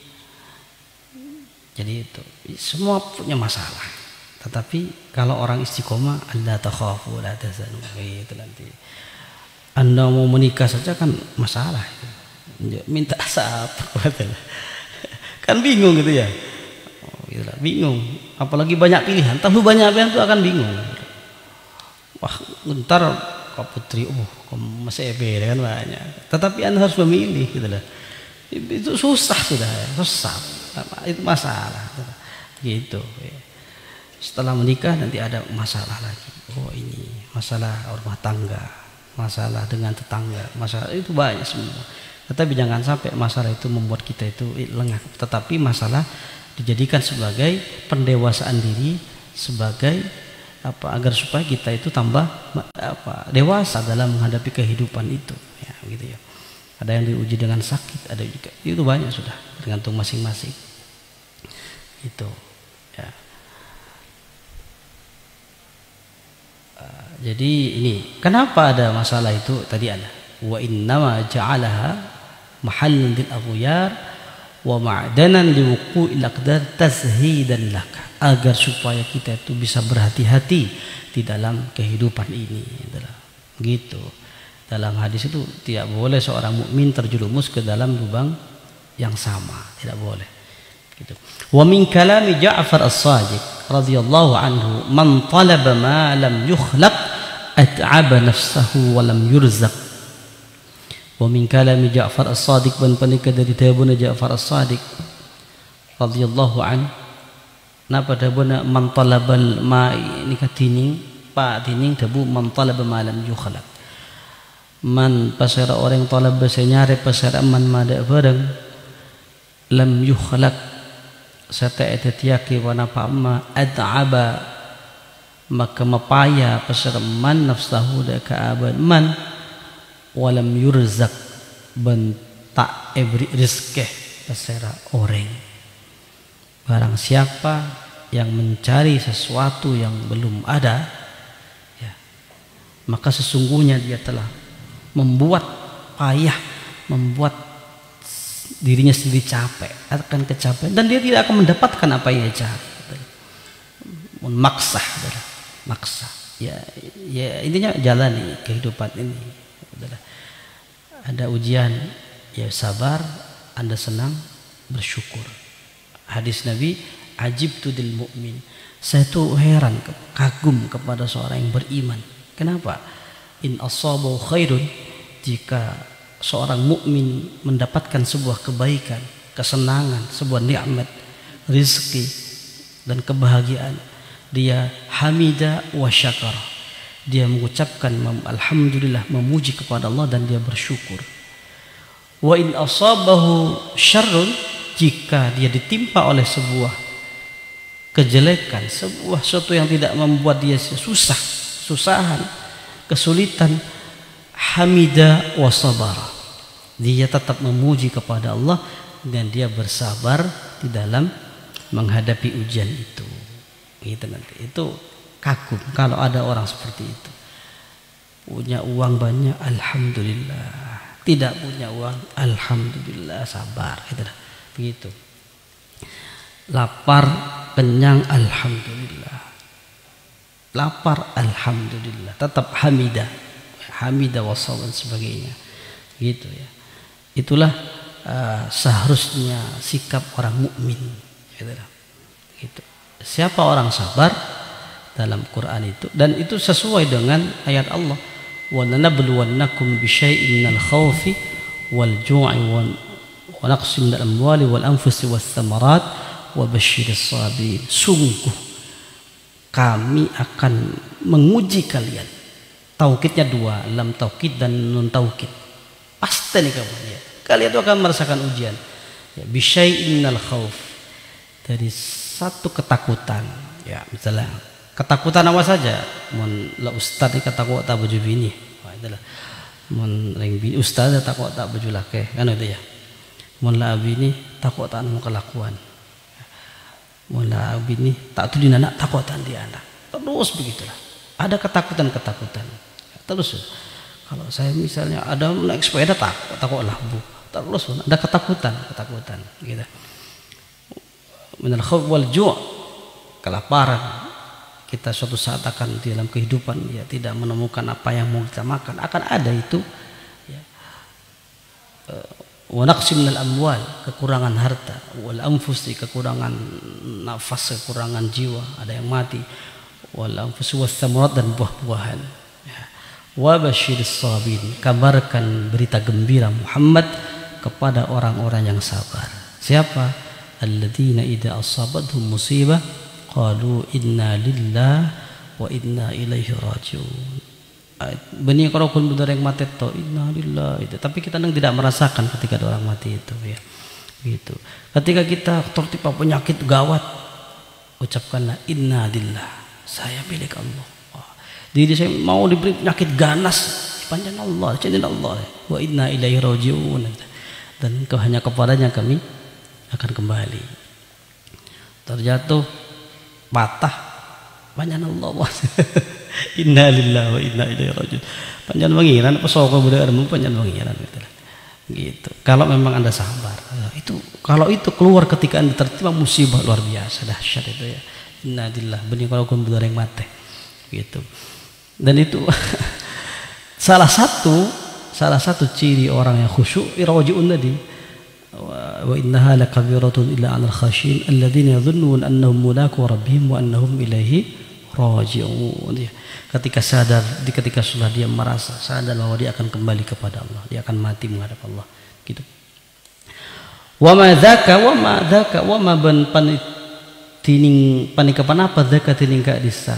Jadi itu semua punya masalah, tetapi kalau orang istiqomah, alla takhafu la tahzanu, itu nanti Anda mau menikah saja kan masalah itu. Minta siapa kan bingung gitu ya, gitulah, bingung, apalagi banyak pilihan, terlalu banyak pilihan itu akan bingung. Wah, ntar kau putri, kau masih kan banyak, tetapi Anda harus memilih gitulah. Itu susah sudah, susah, itu masalah gitu. Setelah menikah nanti ada masalah lagi. Oh ini masalah rumah tangga, masalah dengan tetangga, masalah itu banyak semua. Tetapi jangan sampai masalah itu membuat kita itu lengah. Tetapi masalah dijadikan sebagai pendewasaan diri, sebagai agar supaya kita itu tambah dewasa dalam menghadapi kehidupan itu. Ya, gitu ya. Ada yang diuji dengan sakit, ada juga itu banyak sudah, tergantung masing-masing. Itu. Ya. Jadi ini kenapa ada masalah itu tadi ada. Wa innama ja'alaha mahallan lil aghyar wa ma'danan liwuqu'il aqdar tazhidan laka, agar supaya kita itu bisa berhati-hati di dalam kehidupan ini adalah gitu. Dalam hadis itu tidak boleh seorang mukmin terjerumus ke dalam lubang yang sama, tidak boleh gitu. Wa min kalami Ja'far as-Sadiq radhiyallahu anhu, man talaba ma lam yukhlaq at'aba nafsahu wa lam yurzaq. Wa min kalami Ja'far as-Sadiq, dan penikah dari Dabuna Ja'far as-Sadiq radhiyallahu an, napa Dabuna man talabal ma ini katining pa tining dabu man talaba ma lam yukhlaq, man pasara orang talab bahasa nyare pasara man mada bareng lam yukhlaq sata etetiaki wana pama at'aba maka mapaya pasara man nafsahu da ka'aban man walam yurzak bentak ebri rizkeh pasera orang. Barang siapa yang mencari sesuatu yang belum ada ya, maka sesungguhnya dia telah membuat payah, membuat dirinya sendiri capek, akan kecapean, dan dia tidak akan mendapatkan apa yang dia cari. Maksa adalah maksa ya, ya intinya jalani kehidupan ini. Ada ujian ya sabar, Anda senang bersyukur. Hadis Nabi, ajibtu dil mu'min, saya tuh heran, kagum kepada seorang yang beriman. Kenapa? In asabahu khairun, jika seorang mukmin mendapatkan sebuah kebaikan, kesenangan, sebuah nikmat, rizki dan kebahagiaan, dia hamida wa syakara, dia mengucapkan alhamdulillah, memuji kepada Allah dan dia bersyukur. Wa in asabahu syarrun, jika dia ditimpa oleh sebuah kejelekan, sebuah sesuatu yang tidak membuat dia susahan, kesulitan, hamida wa sabara, dia tetap memuji kepada Allah dan dia bersabar di dalam menghadapi ujian itu. Itu nanti itu kagum kalau ada orang seperti itu. Punya uang banyak, alhamdulillah. Tidak punya uang, alhamdulillah, sabar. Begitu. Lapar, kenyang, alhamdulillah. Lapar, alhamdulillah. Tetap hamidah, hamidah wassalam dan sebagainya. Gitu ya. Itulah seharusnya sikap orang mukmin. Gitu. Siapa orang sabar dalam Quran itu, dan itu sesuai dengan ayat Allah, wa lanabluwannakum bisyai'in minal khawfi wal ju'i wa naqsin minal amwali wal anfusi was thamarat wa basyiris sabirin. Sungguh kami akan menguji kalian. Taukidnya dua, lam taukid dan nun taukid. Pasti nih kamu ya. Kalian itu akan merasakan ujian. Ya, bisyai'in minal khawf, dari satu ketakutan. Ya, misalnya ketakutan apa saja, mun la ustad ni katakut tak baju bini, itulah mun ring bini ustad tak takut tak baju laki, kan itu ya. Mula abini takutan mau kelakuan. Mula abini tak tudin anak takutan dia anak. Terus begitulah. Ada ketakutan. Terus kalau saya misalnya ada naik sepeda takutlah bu. Terus ada ketakutan gitu. Minal khauf wal ju', kelaparan. Kita suatu saat akan dalam kehidupan ya tidak menemukan apa yang mau kita makan, akan ada itu ya. Wa naqsim minal amwal, kekurangan harta, wal anfusi, kekurangan nafas, kekurangan jiwa, ada yang mati, wal anfusi was thamarat, dan buah-buahan ya. Wa basyiris sabirin, kabarkan berita gembira Muhammad kepada orang-orang yang sabar. Siapa? Alladzina idza asabathum musibah qalu inna lillahi wa inna ilaihi rajiun. Benih kalau kun benar yang mati to inna lillahi itu. Tapi kita tidak merasakan ketika ada orang mati itu ya. Gitu. Ketika kita tertimpa penyakit gawat, ucapkanlah inna lillahi, saya milik Allah. Jadi saya mau diberi penyakit ganas, panjang Allah, jangan Allah. Wa inna ilaihi rajiun. Dan hanya kepadanya kami akan kembali. Terjatuh, patah, panjang Allah. Inna lillahi wa inna ilaihi rajiun. Panjang pengiran apa soko budaya panjang pengiran gitu. Kalau memang Anda sabar, itu kalau itu keluar ketika Anda tertimpa musibah luar biasa dahsyat itu ya. Inna lillahi benih kalau kun budaya yang mati gitu. Dan itu salah satu ciri orang yang khusyuk rajiun tadi. Wa innaha lakabiratun illa 'alal khashin alladzina yadhunnuna annahum mulaqu rabbihim wa annahum ilaihi raji'un. Ketika sudah dia merasa sadar bahwa dia akan kembali kepada Allah, dia akan mati menghadap Allah gitu. Wa ma dzaka wa ma ban tining panikapan apa dzaka tining ka disa.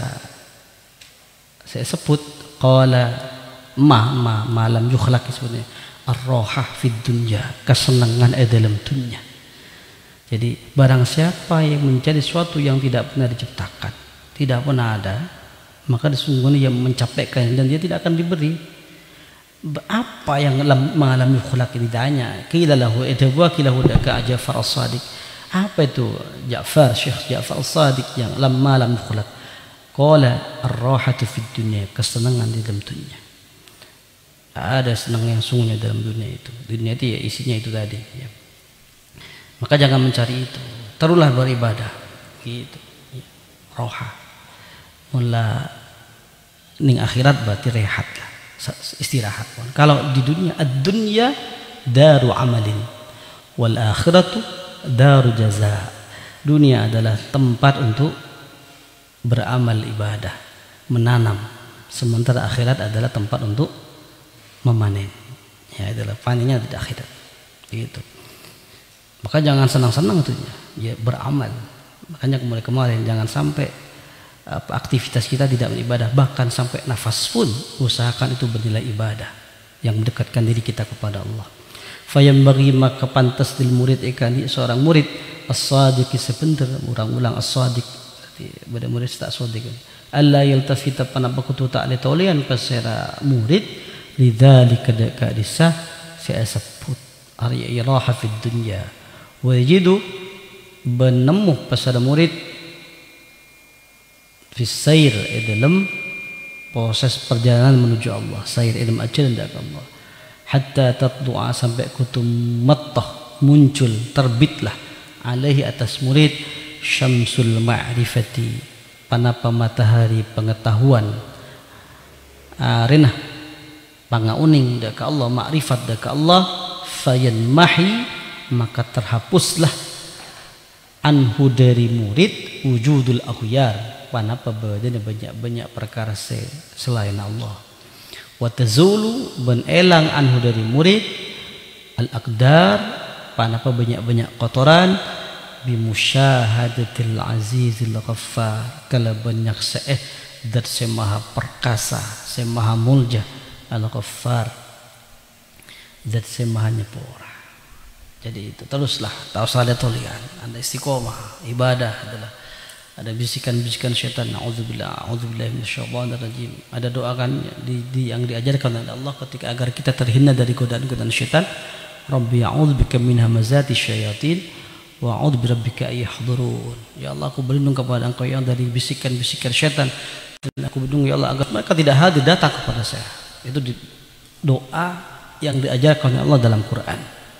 Saya sebut qala malam yukhlaq sebenarnya ar-rahah fid dunya, kesenangan dalam dunia. Jadi barang siapa yang mencari sesuatu yang tidak pernah diciptakan, tidak pernah ada, maka sesungguhnya yang mencapaikan dan dia tidak akan diberi. Apa yang malam yukhlaq ditanya, qila lahu idwa kilahu daka Ja'far as-Sadiq. Apa itu Syekh Ja'far as-Sadiq yang malam yukhlaq? Qala ar-rahatu fid dunya, kesenangan di dalam dunia. Ada senang yang sungguhnya dalam dunia itu. Dunia itu ya isinya itu tadi ya. Maka jangan mencari itu, teruslah beribadah gitu ya. Roha mula ning akhirat berarti rehat lah, istirahat. Kalau di dunia, ad-dunya daru amalin wal akhiratu daru jaza. Dunia adalah tempat untuk beramal ibadah, menanam, sementara akhirat adalah tempat untuk memanen. Ya, itulah panennya di akhirat. Gitu. Maka jangan senang-senang itu ya, beramal. Makanya kemarin jangan sampai aktivitas kita tidak beribadah, bahkan sampai nafas pun usahakan itu bernilai ibadah yang mendekatkan diri kita kepada Allah. Fayambaghi maka pantas dil murid ikani seorang murid as-sadiq sebentar ulang-ulang as-sadiq pada murid tak sadiq. Allah yaltafita panabakutu ta'ala taulian pasera murid lidzalika kadisa saya sebut ari iraha fid dunya wa yajidu benemu pasara murid fi sayr dalam proses perjalanan menuju Allah, sayr dalam ajaran dari Allah, hatta tatlu'a sampai kutum mattah muncul terbitlah alaihi atas murid syamsul ma'rifati panapa matahari pengetahuan arinah pangauning daka Allah, makrifat daka Allah, fayanmahi maka terhapuslah anhu dari murid wujudul akhyar, panapa badana banyak perkara selain Allah, wa tazulu ben elang anhu dari murid al aqdar, panapa banyak kotoran, bimusyahadatil azizil ghaffar, kala banyak dat semaha perkasa, semaha mulja Al-Ghaffar, zat semaha nyepura. Jadi itu teruslah tausah ada tolian, Anda istiqomah ibadah adalah ada bisikan-bisikan syaitan, auzubillah minasyaitonir rajim. Ada doakan yang diajarkan oleh Allah ketika agar kita terhindar dari godaan-godaan syaitan. Rabbi a'udzubika min hamazati syayatin wa a'udzu birabbika ay yahdurun. Ya Allah, aku berlindung kepada Engkau yang dari bisikan-bisikan syaitan, dan aku berlindung ya Allah agar mereka tidak hadir datang kepada saya. Itu doa yang diajarkan oleh Allah dalam Quran.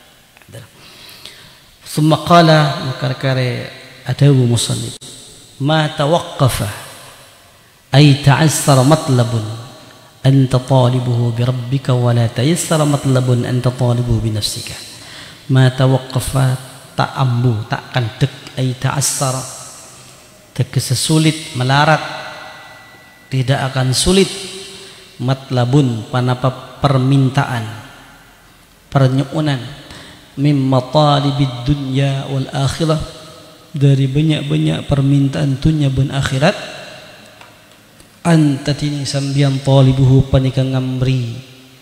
Summa qala, maka adawu musannif, ma tawaqqafa ay ta'assara matlabun anta talibuhu bi rabbika wa la tayassara matlabun anta talibuhu bi nafsika. Ma tawaqqafa, tak ambu, tak kandek, ay ta'assara, tegese sulit, melarat, tidak akan sulit, matlabun, panapa permintaan, pernyuunan, mimma talibid dunya wal akhirah, dari banyak-banyak permintaan dunia dan akhirat, anta tini sambian talibuhu, panika ngamri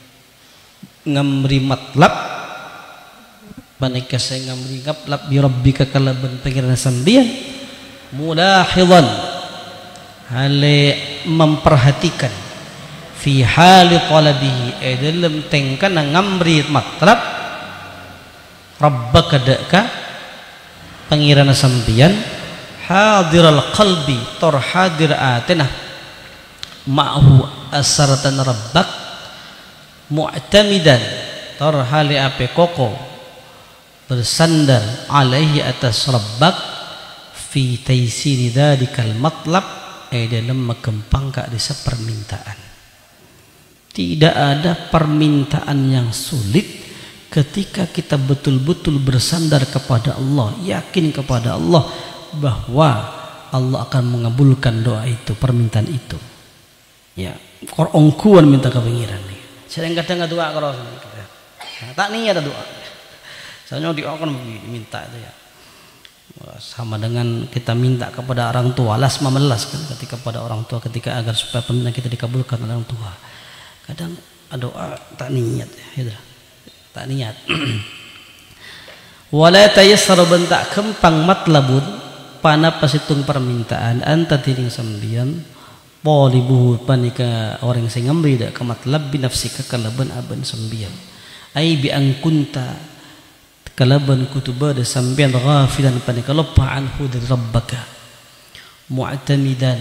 matlab, panika saya ngamri matlab bi rabbika kalaban pengiran sambian, mulahidhan, hale memperhatikan, fi hali talabihi, dalam tengkan ngamri matlab, rabbaka daka pengirana sambian, hadiral qalbi, tor hadir atenah, ma'hu asaratan rabbak, mu'tamidan, tor hali ape koko bersandar, alaihi atas rabbak, fi taysiri dzakal matlab, dalam mengempangkan desa permintaan. Tidak ada permintaan yang sulit ketika kita betul-betul bersandar kepada Allah, yakin kepada Allah bahwa Allah akan mengabulkan doa itu, permintaan itu. Ya, korongkuan minta kepengiran nih. Sering kadang doa kalau tak niat doa. Soalnya doakan minta itu ya. Sama dengan kita minta kepada orang tua, las memelas kan, ketika pada orang tua, ketika agar supaya permintaan kita dikabulkan oleh orang tua. Kadang doa tak niat ya. Tak niat. Wala tayassara, bentak kempang matlabun, pana pasitung permintaan, anta tiring sambian, polibuhu, panika orang sing ngamri dak ke matlab binafsika kalaban aban sambian, ai bi angkunta kalaban kutuba da sambian, ghafilan, panika lupa anhu dari rabbaka, mu'tamidan,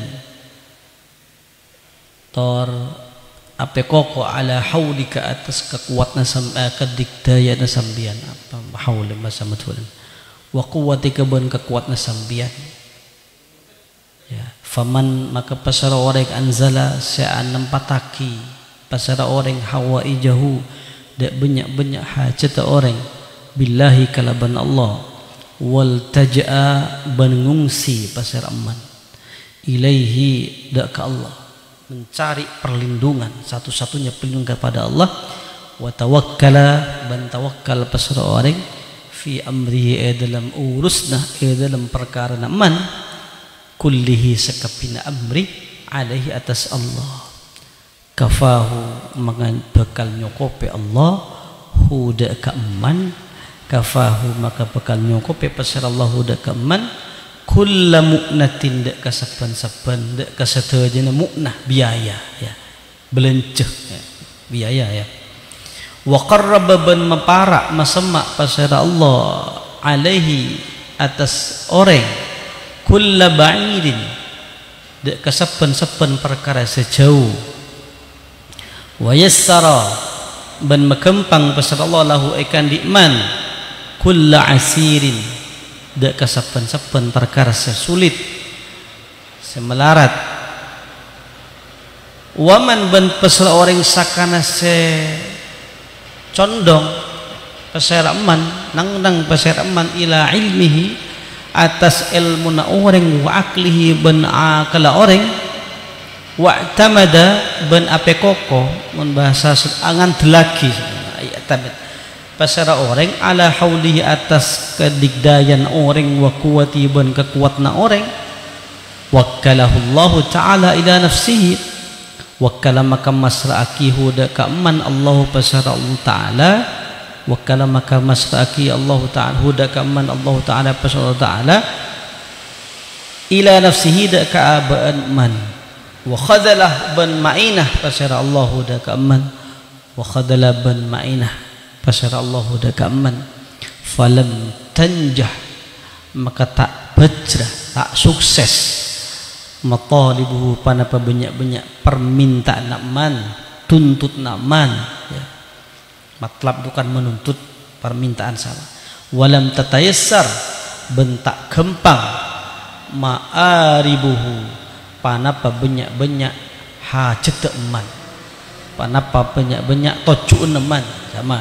tor ape koko ala haulika, atas kekuatan kedikdaya na sambian, apa haul masa matulan, wa quwwatika, ban kekuatan sambian. Ya, faman, maka pasara orang anzala sa'an nempataki, pasara orang hawaijahu, dak banyak-banyak hajat orang, billahi kalaban Allah, wal tajaa, ban ngungsi pasara aman, ilaihi, dak ka Allah, mencari perlindungan, satu-satunya perlindungan kepada Allah, wa tawakkala, ban tawakkal pasara orang, fi amrihi, dalam urusna, dalam perkara man, kullihi, sekapina amri, alaihi, atas Allah, kafahu, mangan bakal nyokope Allah, huda ka man, kafahu, maka bakal nyokope pasara Allah, huda ka man, kulla mu'natin, dak kasaban-saban, dak kasadajana mu'nah, biaya ya, belenceh ya, biaya ya. Wa qarraba, ban meparak masemak pasara Allah, alaihi, atas orang, kulla ba'idin, dak kasaban-saban perkara sejauh. Wa yassara, ban mekempang pasara Allah lahu ikan diman, kulla asirin, dak kasapan-sapan perkara sesulit, semelarat. Waman, ban pasara orang sakana se condong pasara man, nang pasara man, ila ilmihi, atas ilmu na orang, wa aklihi, ban akala orang, wa tamada, ban ape koko, mun bahasa angan delaki ayat pasara orang, ala haulihi, atas kedigdayan orang, wa kuwati, ban kekuatna orang, wakkalahu Allah ta'ala ila nafsihi, wakkala, maka masra'aki huda ka'man Allah pasara Allah ta'ala, wakkala, maka masra'aki Allah ta'ala huda ka'man Allah ta'ala pasara Allah ta'ala, ila nafsihi, da ka'abaan man, wa khadalah, ban ma'inah pasara Allah huda ka'man, wa khadalah, ban ma'inah, pasara Allah udah kaman falam tanjah maka tak bajrah tak sukses matalibuhu panapa banyak-banyak permintaan nakman tuntut nakman ya. Matlab bukan menuntut permintaan sama walam tatayassar bentak gempang ma'aribuhu panapa banyak-banyak hajat teman panapa banyak-banyak tocuun teman sama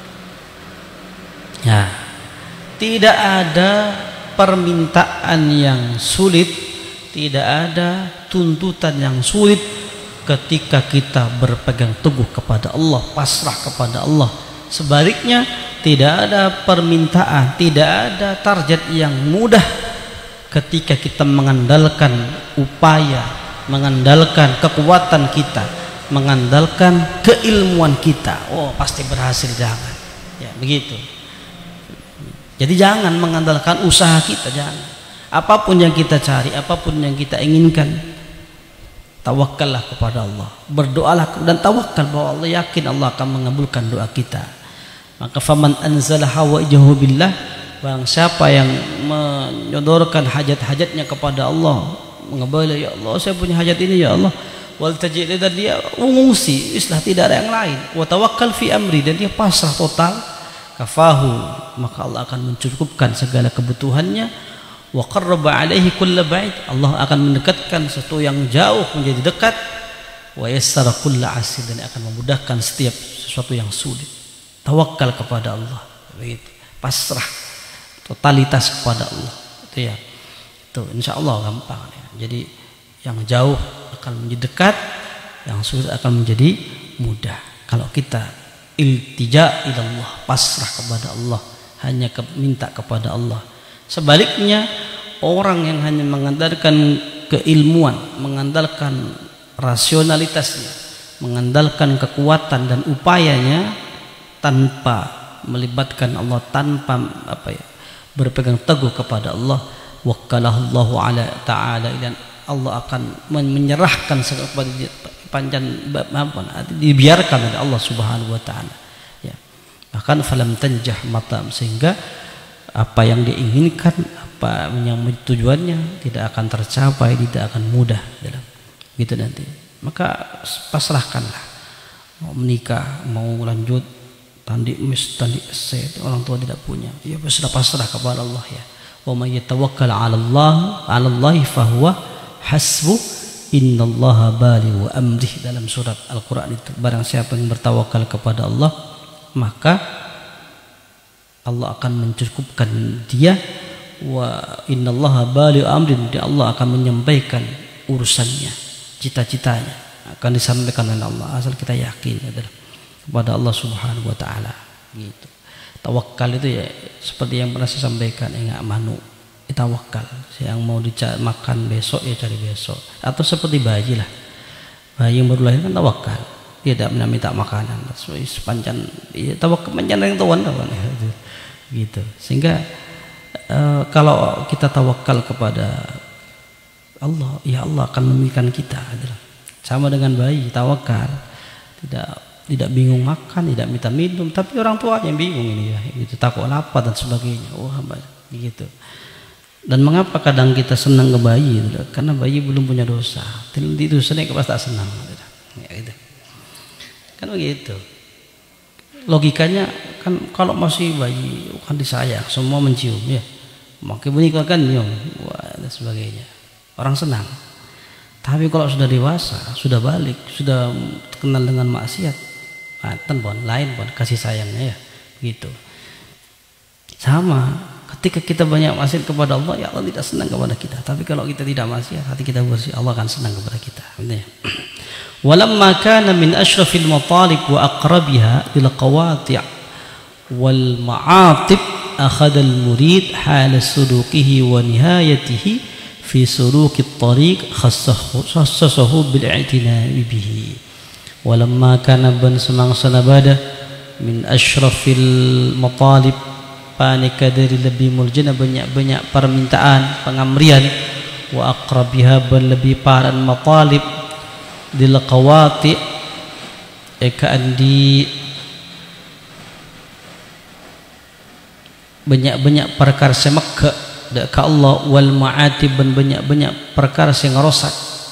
ya. Tidak ada permintaan yang sulit, tidak ada tuntutan yang sulit ketika kita berpegang teguh kepada Allah, pasrah kepada Allah. Sebaliknya tidak ada permintaan, tidak ada target yang mudah ketika kita mengandalkan upaya, mengandalkan kekuatan kita, mengandalkan keilmuan kita. Oh, pasti berhasil, jangan. Ya, begitu. Jadi jangan mengandalkan usaha kita, jangan. Apapun yang kita cari, apapun yang kita inginkan, tawakkallah kepada Allah. Berdoalah dan tawakal bahwa Allah, yakin Allah akan mengabulkan doa kita. Maka faman anzala hawaijahu billah, barang siapa yang menyodorkan hajat-hajatnya kepada Allah, mengabailah, ya Allah saya punya hajat ini ya Allah, wal tajid, dan dia mengungsi, islah tidak ada yang lain, wa tawakkal fi amri, dan dia pasrah total, kafahu, maka Allah akan mencukupkan segala kebutuhannya, wa qarraba alaihi kulla ba'id, Allah akan mendekatkan sesuatu yang jauh menjadi dekat, wa yassara kulla asir, dan akan memudahkan setiap sesuatu yang sulit. Tawakal kepada Allah, begitu, pasrah totalitas kepada Allah, itu ya, itu insya Allah gampang ya. Jadi yang jauh akan menjadi dekat, yang sulit akan menjadi mudah kalau kita iltija ilallah, pasrah kepada Allah, hanya minta kepada Allah. Sebaliknya orang yang hanya mengandalkan keilmuan, mengandalkan rasionalitasnya, mengandalkan kekuatan dan upayanya tanpa melibatkan Allah, tanpa berpegang teguh kepada Allah, wakkalallahu ala ta'ala, dan Allah akan menyerahkan kepada dibiarkan oleh Allah Subhanahu wa taala ya. Bahkan falam tanjah matam, sehingga apa yang diinginkan, apa yang tujuannya tidak akan tercapai, tidak akan mudah dalam gitu nanti. Maka pasrahkanlah, mau menikah, mau lanjut tandi emas, tandi eset, orang tua tidak punya, ya sudah pasrah kepada Allah ya. Wa may yatawakkal 'ala Allah fa huwa hasbuh, innallaha balighu amrih, dalam surat Al-Qur'an itu. Barang siapa yang bertawakal kepada Allah, maka Allah akan mencukupkan dia, wa innallaha balighu amrih, dan Allah akan menyampaikan urusannya, cita-citanya akan disampaikan oleh Allah, asal kita yakin adalah kepada Allah Subhanahu wa taala gitu. Tawakal itu ya seperti yang pernah saya sampaikan, enggak manu tawakal, yang mau dicari makan besok ya cari besok, atau seperti bayi lah, bayi yang baru lahir kan tawakal, dia tidak minta makanan sepanjang ya, tawakal menjadi yang tuan gitu. Sehingga kalau kita tawakal kepada Allah, ya Allah akan memberikan kita adalah sama dengan bayi tawakal, tidak bingung makan, tidak minta minum, tapi orang tua yang bingung ini ya, gitu, takut lapar dan sebagainya. Oh, begitu. Dan mengapa kadang kita senang ke bayi? Karena bayi belum punya dosa. Itu senang pasti tak senang. Ya, gitu. Kan begitu. Logikanya kan kalau masih bayi kan disayang, semua mencium ya. Makin bunyi kan nyium, dan sebagainya. Orang senang. Tapi kalau sudah dewasa, sudah balik, sudah kenal dengan maksiat, lain pun kasih sayangnya ya, gitu. Sama, ketika kita banyak maksiat kepada Allah, ya Allah tidak senang kepada kita. Tapi kalau kita tidak maksiat, hati kita bersih, Allah akan senang kepada kita. Walamma kana min asyrafil matalib wa aqrabiha lil qawati' wal ma'atib, akhadha al murid hala suduqihi wa nihayatihi fi suluki at-tariq, khassasahu bil i'tina'i bihi. Walamma kana ban semangsa nabada min asyrafil matalib, panika dari lebih muljana banyak-banyak permintaan, pengamrian, wa aqrabiha ban lebih paran matalib dil qawati, eka andi banyak-banyak perkara semakka ka Allah wal ma'atib banyak-banyak perkara sing rosak.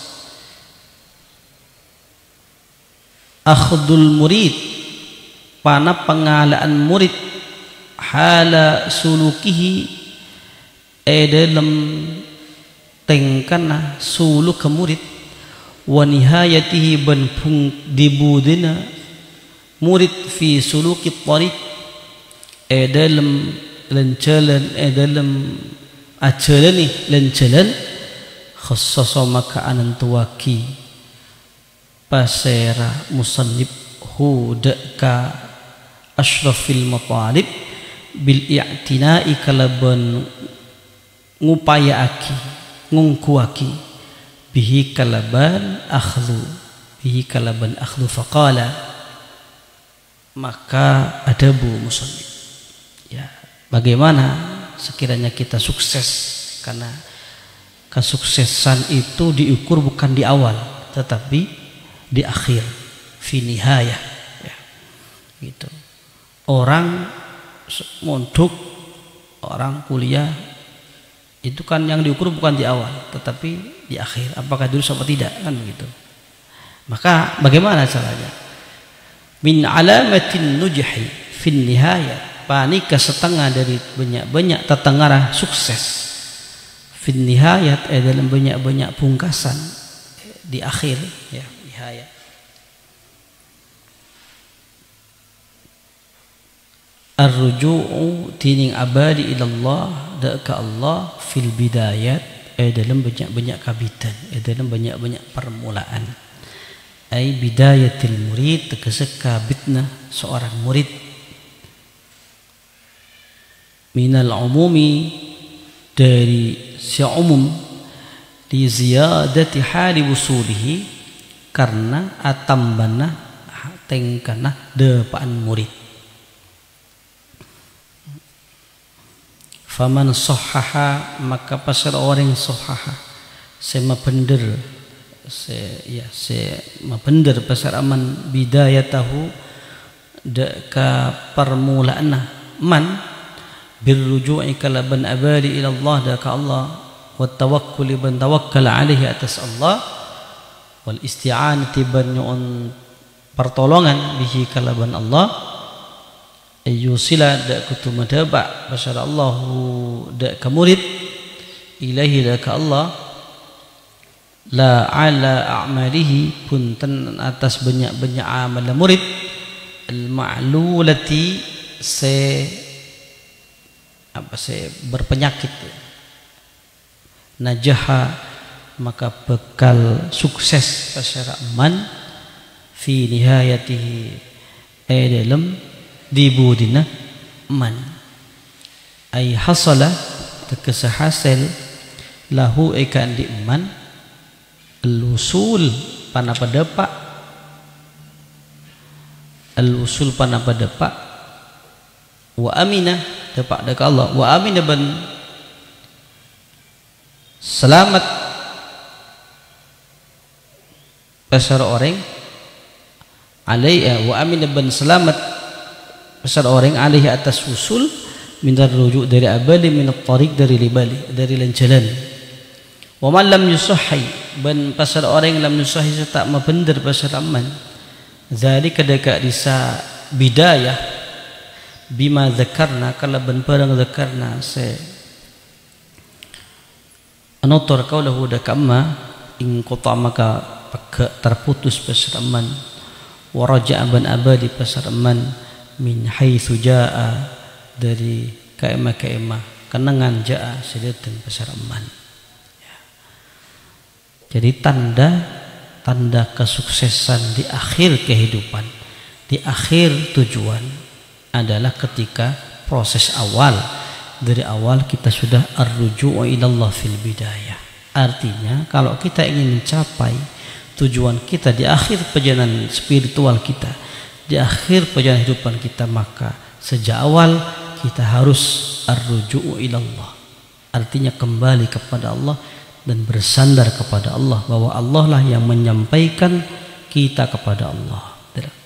Akhdul murid pana pengalaan murid hala sulukihi dalam tengkana suluk ke murid wa nihayatihi ban pung dibudina murid fi suluki tariq dalam lencalan dalam ajalani lencalan khassasa maka anan tuwaki pasera musannib hudaka asyrafil matalib bil i'tina'i kalaban ngupayaaki ngungkuaki bihi kalaban akhdhu faqala maka adabu musannib. Ya, bagaimana sekiranya kita sukses, karena kesuksesan itu diukur bukan di awal tetapi di akhir, fi nihayah ya. Gitu. Orang mondok, orang kuliah itu kan yang diukur bukan di awal tetapi di akhir, apakah dulu sama tidak kan begitu. Maka bagaimana caranya? Min alamatin nujhi fi nihayah, panika setengah dari banyak-banyak tatangara sukses fi nihayat dalam banyak-banyak pungkasan di akhir ya, nihayah. Ar-ruju'u tining abadi ilallah da ka Allah fil bidayat dalam banyak-banyak kabitan dalam banyak-banyak permulaan. Ai bidayatil murid tegese kabitna seorang murid minal umumi dari si umum di ziyadati hali wusulihi karena atambana tengkana depan murid. Faman sahhaha maka pasal orang sahhaha sema bener se mapender pasal aman bidayatahu ka permulaanna man birruju'i kalaban abadi ila Allah da ka Allah wa tawakkul ban tawakkal alaihi atas Allah wal isti'anati ban nyu'un pertolongan bihi kalaban Allah ayyusila da kutu madaba pasal Allah da ka murid ilahi da ka Allah la ala a'malihi punten atas banyak-banyak amal murid al ma'lulati se berpenyakit najaha maka bekal sukses pasara man fi nihayatihi dalam dibudina man ay hasala tegese hasil lahu ikan di man al-usul panapadepa al-usul panapadepa wa aminah depak dekat Allah wa aminah ban selamat pasar orang alaiha wa aminah ban selamat pasar orang alaihi atas usul minar rujuk dari abadi minat tariq dari libali dari lenjalan wa man lam yusahhi ban pasal orang lam yusahi tak mabender pasal aman zalika deka disa bidayah bima zakarna kala ban parang zakarna se anotor kaulahu deka amma in qata maka terputus pasal aman wa raja'a ban abadi pasal aman min haitsu jaa dari kaema kenangan jaa sedetan pasal aman. Jadi tanda kesuksesan di akhir kehidupan, di akhir tujuan adalah ketika proses awal, dari awal kita sudah ar-ruju'u ilallah fil bidayah. Artinya kalau kita ingin mencapai tujuan kita di akhir perjalanan spiritual kita, di akhir perjalanan kehidupan kita, maka sejak awal kita harus ar-ruju'u ilallah, artinya kembali kepada Allah dan bersandar kepada Allah, bahwa Allah lah yang menyampaikan kita kepada Allah.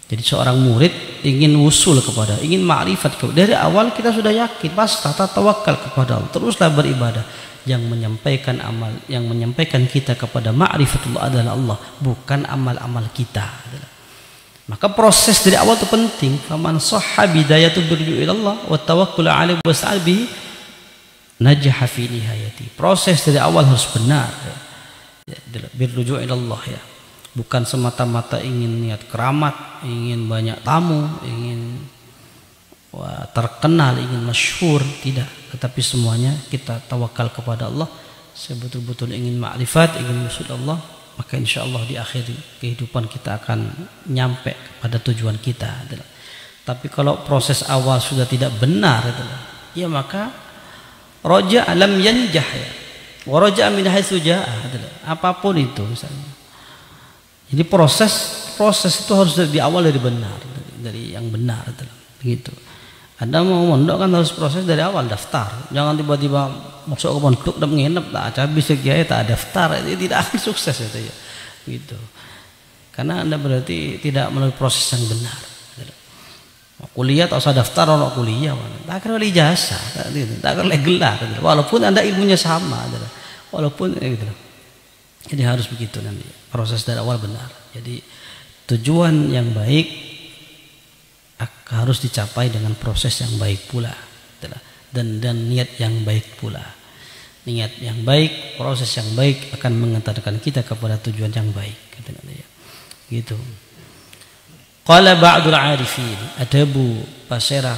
Jadi seorang murid ingin wusul ingin ma'rifat dari awal kita sudah yakin, pasrah, tawakal kepada Allah, teruslah beribadah. Yang menyampaikan amal, yang menyampaikan kita kepada ma'rifatullah adalah Allah, bukan amal-amal kita. Maka proses dari awal itu penting. Faman sahha bidayatu birju ilallah wa tawakkul alaihi wa sa'bihi najaha fi nihayati. Proses dari awal harus benar. Birju ilallah ya. Bukan semata-mata ingin niat keramat, ingin banyak tamu, ingin terkenal, ingin masyhur, tidak. Tetapi semuanya kita tawakal kepada Allah. Saya betul-betul ingin ma'rifat, ingin wusud Allah, maka insya Allah di akhir kehidupan kita akan nyampe pada tujuan kita. Tapi kalau proses awal sudah tidak benar, ya maka roja alam yanjah ya. Wa roja min haitsu jaa, apapun itu misalnya. Jadi proses itu harus dari awal, dari benar, dari yang benar, begitu. Anda mau mondok kan harus proses dari awal, daftar. Jangan tiba-tiba masuk ke pondok dan menginap, tak habis kiai tak daftar, itu tidak akan sukses itu ya. Gitu. Karena Anda berarti tidak melalui proses yang benar. Kuliah tak usah daftar orang kuliah, tak kira ijazah, tak kira gelar, walaupun Anda ilmunya sama, walaupun gitu. Jadi harus begitu nanti, proses dari awal benar. Jadi tujuan yang baik harus dicapai dengan proses yang baik pula, dan niat yang baik pula. Niat yang baik, proses yang baik akan mengantarkan kita kepada tujuan yang baik. Gitu. Qala ba'dul arifin, adabu pasera,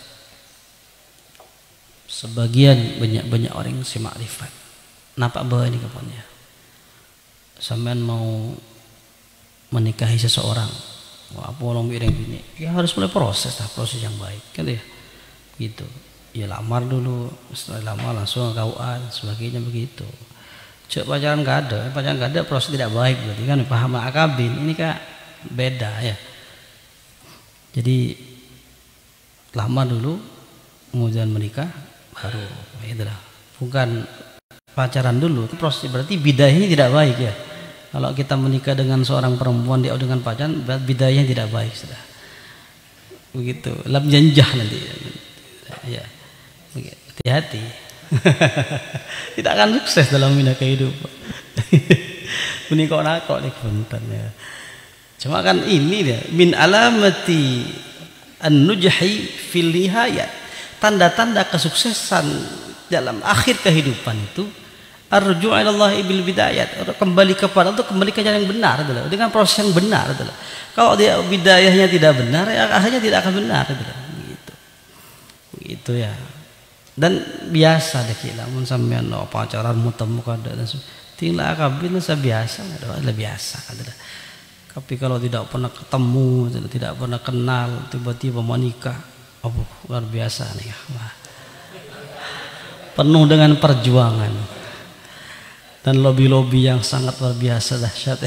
sebagian banyak orang yang si makrifat. Nampak bahwa ini kapannya? Sampean mau menikahi seseorang, apa orang miring ini, ya harus mulai proses yang baik, kan ya, gitu. Ya lamar dulu, setelah lamar langsung KUA, sebagainya begitu. Cek pacaran nggak ada, proses tidak baik berarti kan, paham akabin, ini kak beda ya. Jadi lamar dulu, kemudian menikah, baru, itulah. Bukan pacaran dulu, itu proses berarti bidayahnya tidak baik ya. Kalau kita menikah dengan seorang perempuan dia dengan pacaran, bidayahnya tidak baik sudah. Begitu, lam janjah nanti. Ya, hati-hati. Tidak akan sukses dalam bina kehidupan. Menikah nih punten ya. Cuma kan ini dia min alamati an-nujhi fil nihayat. Tanda-tanda kesuksesan dalam akhir kehidupan itu arju ilallah bil bidayat, kembali kepada itu, kembali ke jalan yang benar adalah dengan proses yang benar adalah. Kalau dia bidayahnya tidak benar, ya akhirnya tidak akan benar adalah. Gitu ya. Dan biasa deh kita mun sampean pacaran mutemu kada tinggal akabin biasa adalah biasa adalah. Tapi kalau tidak pernah ketemu, tidak pernah kenal, tiba-tiba menikah, luar biasa nih. Wah. Penuh dengan perjuangan. Dan lobby-lobby yang sangat luar biasa dahsyat.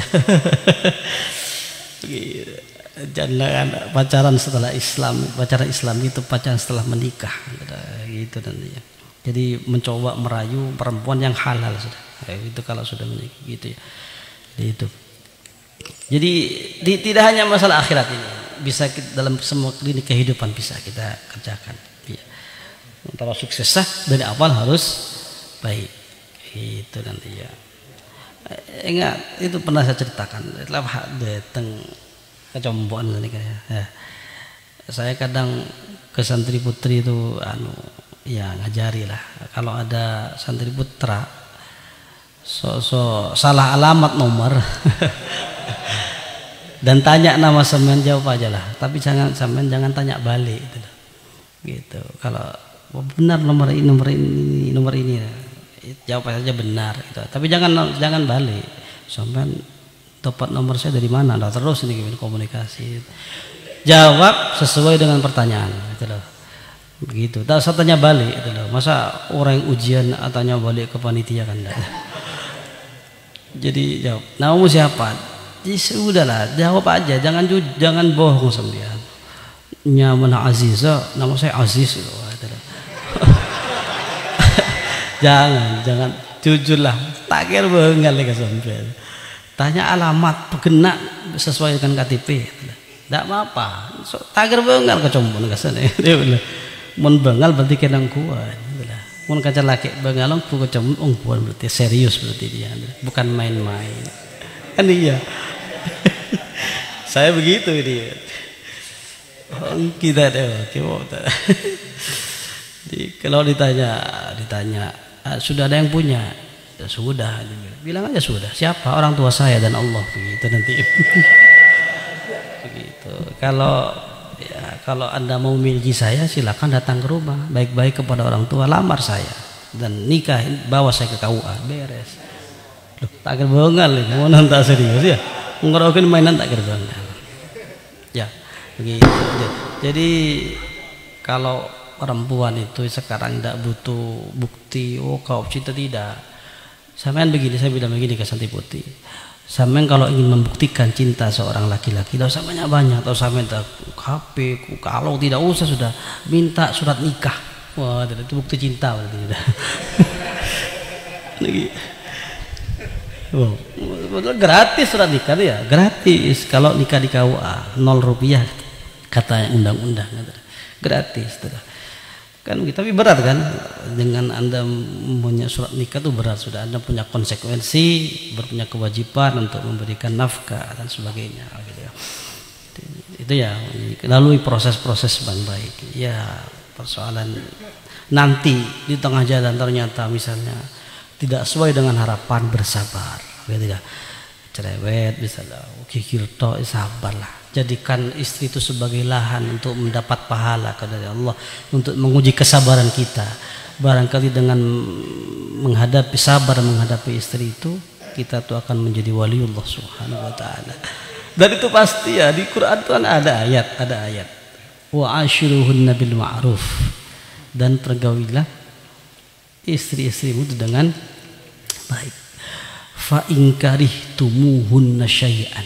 Jangan pacaran setelah Islam, pacaran Islam itu pacaran setelah menikah, gitu nantinya. Jadi mencoba merayu perempuan yang halal sudah. Itu kalau sudah menikah, gitu ya. Itu. Jadi tidak hanya masalah akhirat ini, bisa kita, dalam semua lini kehidupan bisa kita kerjakan. Ya. Antara sukses dari awal harus baik. Itu nanti ya. Ingat itu pernah saya ceritakan. Setelah datang kecomboan nanti ya. Saya kadang ke santri putri itu ya ngajari lah. Kalau ada santri putra salah alamat nomor dan tanya nama semen, jawab aja lah. Tapi jangan tanya balik gitu. Kalau benar nomor ini. Jawab saja benar gitu. Tapi jangan balik. Sampai dapat nomor saya dari mana? Terus ini komunikasi. Jawab sesuai dengan pertanyaan gitu loh. Begitu. Tak usah tanya balik gitu loh. Masa orang yang ujian tanya balik ke panitia kan enggak. Jadi jawab. Namamu siapa? Jadi sudahlah, jawab aja. Jangan bohong sampean. Nyaman Aziza, nama saya Aziz gitu. Jangan jujurlah, tak kira bengal ke sampean. Tanya alamat, kena sesuai dengan KTP ndak apa so, tagar bengal kecombon kasane dia bilang mun bengal berarti kenang kuat mun kaca laki bengal ku kecombon kuat berarti serius berarti dia bukan main-main kan iya. Saya begitu dia kita deh kalau ditanya sudah ada yang punya ya sudah bilang aja sudah siapa orang tua saya dan Allah begitu nanti begitu kalau Anda mau miliki saya silakan datang ke rumah baik-baik kepada orang tua lamar saya dan nikah bawa saya ke KUA beres loh tak kerbongal mau nanti serius ya ngerokin mainan tak kerbongal ya begitu jadi kalau perempuan itu sekarang tidak butuh bukti kau cinta tidak sampean begini saya bilang begini ke Santi Putih sampean kalau ingin membuktikan cinta seorang laki-laki tidak usah banyak-banyak atau sampean HP kalau tidak usah sudah minta surat nikah wah itu bukti cinta berarti sudah wow. Gratis surat nikah ya gratis kalau nikah di KUA 0 rupiah kata undang-undang gratis kan tapi berat kan dengan Anda punya surat nikah itu berat sudah Anda punya konsekuensi punya kewajiban untuk memberikan nafkah dan sebagainya gitu ya. Itu ya lalui proses-proses baik ya persoalan nanti di tengah jalan ternyata misalnya tidak sesuai dengan harapan bersabar gitu ya cerewet misalnya kikir toh sabarlah jadikan istri itu sebagai lahan untuk mendapat pahala dari Allah untuk menguji kesabaran kita barangkali dengan menghadapi istri itu kita tuh akan menjadi waliullah subhanahu wa ta'ala dan itu pasti ya di Quran itu kan ada ayat wa ashiruhunna bil ma'ruf dan pergaulilah istri-istrimu itu dengan baik fa in karihtumuhunna syai'an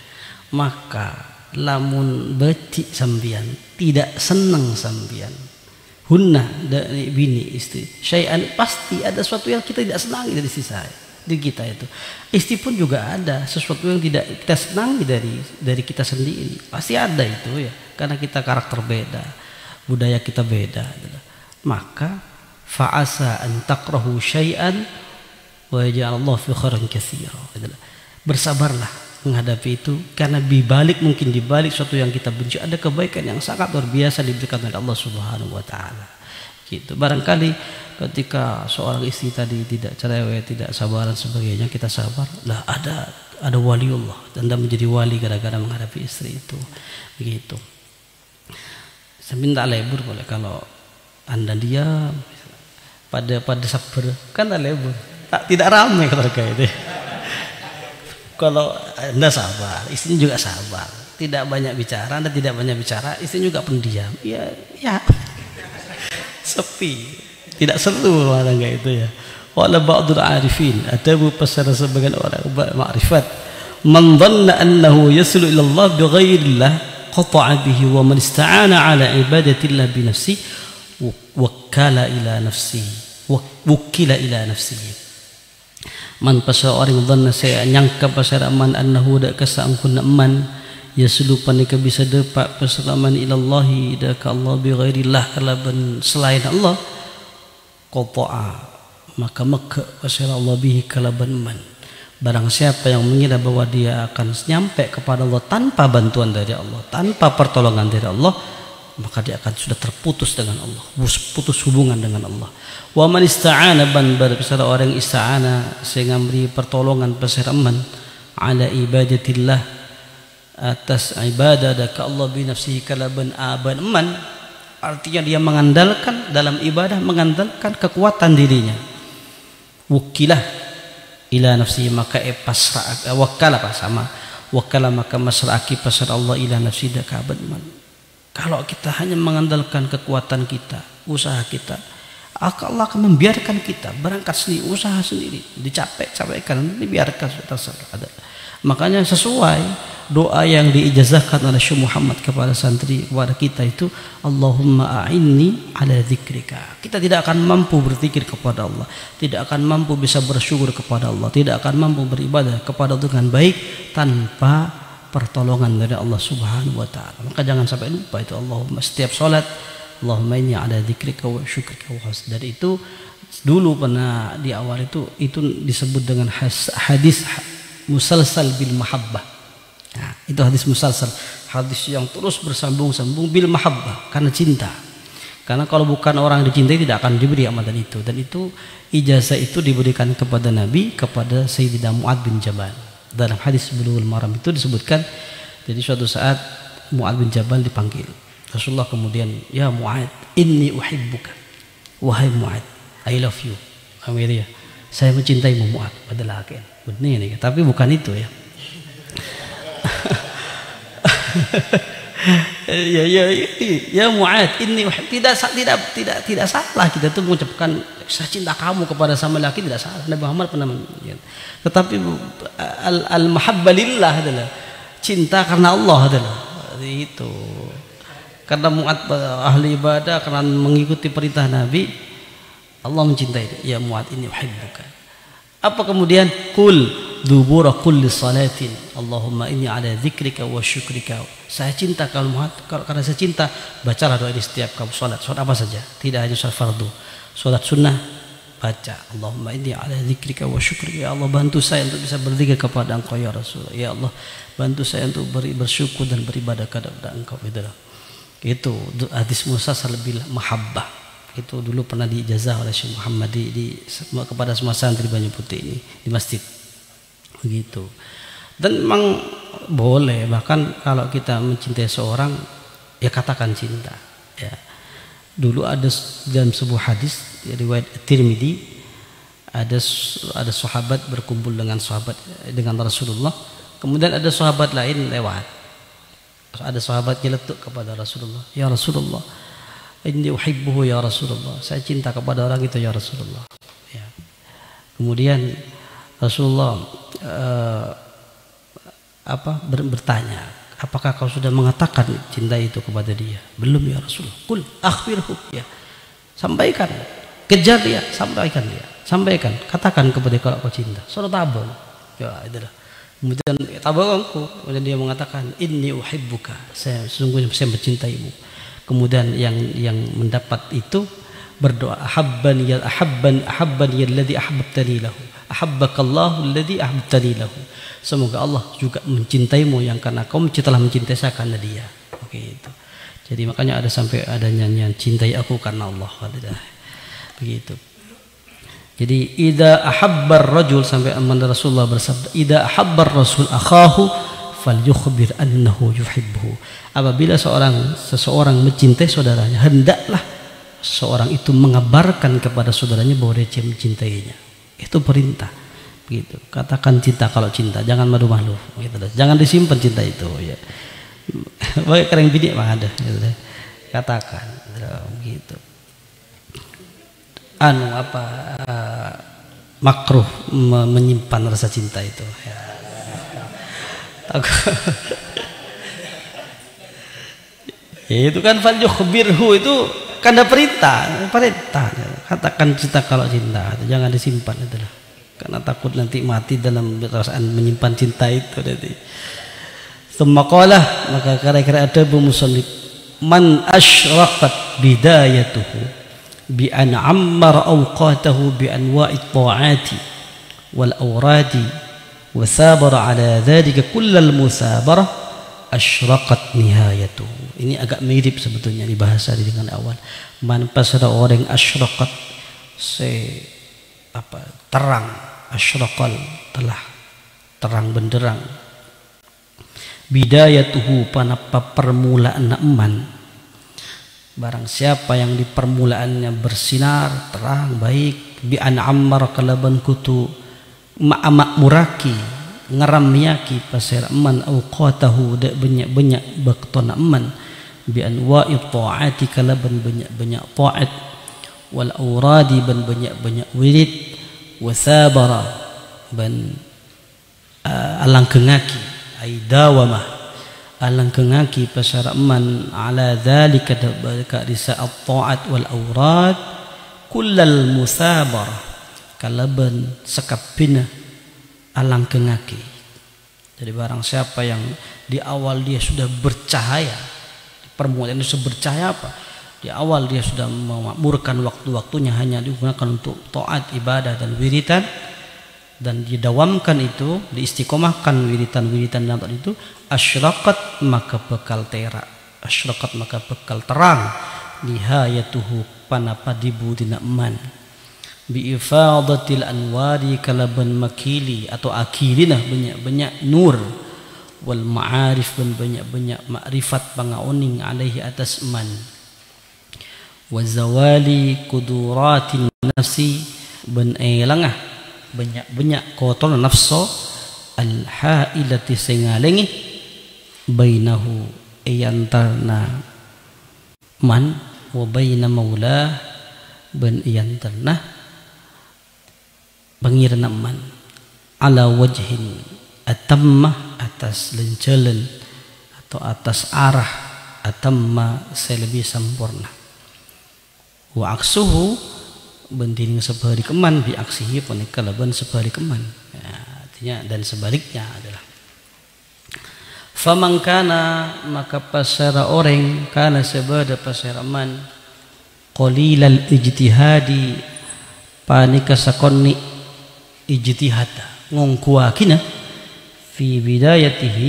maka lamun becik sambian tidak senang sambian hunna dari bini istri syai'an pasti ada sesuatu yang kita tidak senangi dari istri saya di kita itu istri pun juga ada sesuatu yang tidak kita senangi dari kita sendiri pasti ada itu ya karena kita karakter beda budaya kita beda maka fa'asa an takrahu syai'an wa yaj'alallahu fi khairan katsira bersabarlah menghadapi itu karena mungkin dibalik suatu yang kita benci ada kebaikan yang sangat luar biasa diberikan oleh Allah Subhanahu wa taala. Gitu. Barangkali ketika seorang istri tadi tidak cerewet, tidak sabaran sebagainya kita sabar, lah ada waliullah dan Anda menjadi wali gara-gara menghadapi istri itu. Begitu. Saya minta lebur boleh kalau Anda diam pada sabar kan lebur. Tidak ramai keluarga itu. Kalau Anda sabar, istrinya juga sabar. Tidak banyak bicara, Anda tidak banyak bicara, istrinya juga pendiam. Ya. Sepi. Tidak seru orang kayak itu ya. Wala ba'dul arifin, ada pesan sebagian orang ma'rifat. Man dhanna annahu yaslu ila Allah bighairillah qata'a bihi wa man ista'ana ala ibadatillah bi nafsi wakkala ila nafsi. Wukila ila nafsi. Man pasal orang dhanna saya nyangka pasal aman annahu dak kasangkun man yaslupan ka bisa dapat pasalaman ilallahi dak Allah bi ghairillah kalaban selain Allah qata'a maka pasal Allah bihi kalaban man barang siapa yang mengira bahwa dia akan nyampe kepada Allah tanpa bantuan dari Allah tanpa pertolongan dari Allah maka dia akan sudah terputus dengan Allah putus hubungan dengan Allah wa man ista'ana ban bersara orang ista'ana sehingga memberi pertolongan peseraman ala ibadatillah atas ibadah ke Allah bi nafsihi kalaban aban man artinya dia mengandalkan dalam ibadah mengandalkan kekuatan dirinya wukilah ila nafsihi maka pasrah wakala sama wakala maka masraki pasar Allah ila nafsihi kaban man kalau kita hanya mengandalkan kekuatan kita usaha kita Allah akan membiarkan kita berangkat sendiri usaha sendiri dicapek-capekkan dibiarkan ada makanya sesuai doa yang diijazahkan oleh Syekh Muhammad kepada santri kepada kita itu Allahumma a'inni ala dzikrika kita tidak akan mampu berzikir kepada Allah tidak akan mampu bisa bersyukur kepada Allah tidak akan mampu beribadah kepada Allah dengan baik tanpa pertolongan dari Allah Subhanahu wa taala. Maka jangan sampai lupa itu Allahumma setiap salat, Allahumma inni ala dzikrika wa syukrika wa husni. Dan itu dulu pernah di awal itu disebut dengan hadis musalsal bil mahabbah. Nah, itu hadis musalsal, hadis yang terus bersambung-sambung bil mahabbah, karena cinta. Karena kalau bukan orang yang dicintai tidak akan diberi amalan itu. Dan itu ijazah itu diberikan kepada Nabi, kepada Sayyidina Mu'adz bin Jabal. Dalam hadis Bulughul Maram itu disebutkan, jadi suatu saat Mu'adz bin Jabal dipanggil. Rasulullah kemudian, ya Mu'adz, inni uhibbuka. Wahai Mu'adz, I love you. Amirya, saya mencintaimu Mu'adz. Adalah akhir. Benar ini, tapi bukan itu ya. ya Mu'adz, ini tidak salah kita tuh mengucapkan saya cinta kamu kepada sama laki, tidak salah. Nabi Muhammad pernah tetapi al-mahabbah lillah adalah cinta karena Allah adalah itu. Karena Mu'adz ahli ibadah, karena mengikuti perintah Nabi, Allah mencintai dia. Ya Mu'adz, ini uhibbuka. Apa kemudian? Qul dubura kulli salatin Allahumma inni ala dzikrika wa syukrika. Saya cinta kalau karena saya cinta, bacalah doa ini setiap kamu salat. Salat apa saja, tidak hanya salat fardu. Salat sunnah baca Allahumma inni ala dzikrika wa syukrika. Ya Allah, bantu saya untuk bisa berzikir kepada Engkau ya Rasul. Ya Allah, bantu saya untuk bersyukur dan beribadah kepada Engkau. Itu hadis Musa bil mahabbah. Itu dulu pernah diijazah oleh Syekh Muhammad kepada semua santri Banyu Putih ini di masjid. Begitu. Dan memang boleh, bahkan kalau kita mencintai seorang ya katakan cinta ya. Dulu ada dalam sebuah hadis riwayat Tirmidzi, ada sahabat berkumpul dengan Rasulullah, kemudian ada sahabat lain lewat. Ada sahabat nyeletuk kepada Rasulullah, ya Rasulullah, inni uhibbuhu ya Rasulullah, saya cinta kepada orang itu ya Rasulullah ya. Kemudian Rasulullah bertanya, apakah kau sudah mengatakan cinta itu kepada dia? Belum ya Rasulullah. Qul akhbirhu, ya, sampaikan, kejar dia, sampaikan, katakan kepada dia kalau kau cinta. Surat tabel ya, itulah. Kemudian tabelku, kemudian dia mengatakan inni uhibbuka, saya sesungguhnya saya mencintaimu. Kemudian yang mendapat itu berdoa, ahabbani alladhi ahbabtani lahu, ahabbakallahu alladhi ahbabtani lahu. Semoga Allah juga mencintaimu yang karena kau telah mencintai saya karena dia. Begitu. Jadi makanya ada nyanyian cintai aku karena Allah. Begitu. Jadi idza ahabbar rajul, sampai amanah Rasulullah bersabda, idza ahabbar rasul akhahu falyukhbir annahu yuhibbuhu. Apabila seseorang mencintai saudaranya, hendaklah seorang itu mengabarkan kepada saudaranya bahwa dia mencintainya. Itu perintah. Begitu. Katakan cinta kalau cinta, jangan malu-malu. Gitu. Jangan disimpan cinta itu. Ya. Baik kering bidik mah ada. Gitu. Katakan. Begitu. Makruh menyimpan rasa cinta itu. Ya. Itu kan falyukhbirhu, itu kan ada perintah. Katakan cinta kalau cinta, jangan disimpan itulah. Karena takut nanti mati dalam perasaan menyimpan cinta itu nanti. Sumaqalah, maka kira-kira ada musannif, man asyraqat bidayatuhu bi an ammara awqatahu bi anwa'i ta'ati wal awradi wa sabara ala dhalika kullal musabarah asyraqat nihayatuhu. Ini agak mirip sebetulnya di bahasa dengan awal. Man pasada orang asyraqat terang, asyraqal telah terang benderang, bidayatuhu panapa permulaan eman. Barang siapa yang di permulaannya bersinar terang baik, bi an ammar kalaban kutu ma'amak muraki ngaramyaki pasir eman awqatahu dak banyak baktona eman bi anwa'i ta'ati kalaban banyak ta'at wal awradi ban banyak wirid wa sabara ban alang kengaki ai dawamah alang kengaki pasir eman ala dzalika dabaka risa at-ta'at wal awrad kullal musabarah kalaban sekapina alang kengaki. Jadi barang siapa yang di awal dia sudah bercahaya, permulaan itu bercahaya apa? Di awal dia sudah memakmurkan waktu-waktunya hanya digunakan untuk taat, ibadah dan wiridan, dan didawamkan itu, diistiqomahkan wiridan-wiridan dalam itu, asyraqat maka bekal terak, asyraqat maka bekal terang, nihayatuhu panapa dibudina eman, bi ifadatil anwari kalaban makili atau akilina banyak-banyak nur, wal ma'arif dan banyak-banyak makrifat pangaoning alaihi atas eman, wa zawali kuduratin nafsi ben elangah banyak-banyak kotor nafsu al hailati sengalengi bainahu iyantarna man wa baina maula ben iyantarna bangirna man ala wajhin atammah atas lenjalan atau atas arah atamma selebih sempurna, wa aksuhu bentining sebalik keman bi aksihi punika laban sebalik keman, ya, artinya dan sebaliknya adalah faman kana maka pasara orang kana sebada pasara man qalilal ijtihadi panika sakonni ijtihada ngongkuakina fi bidayatihi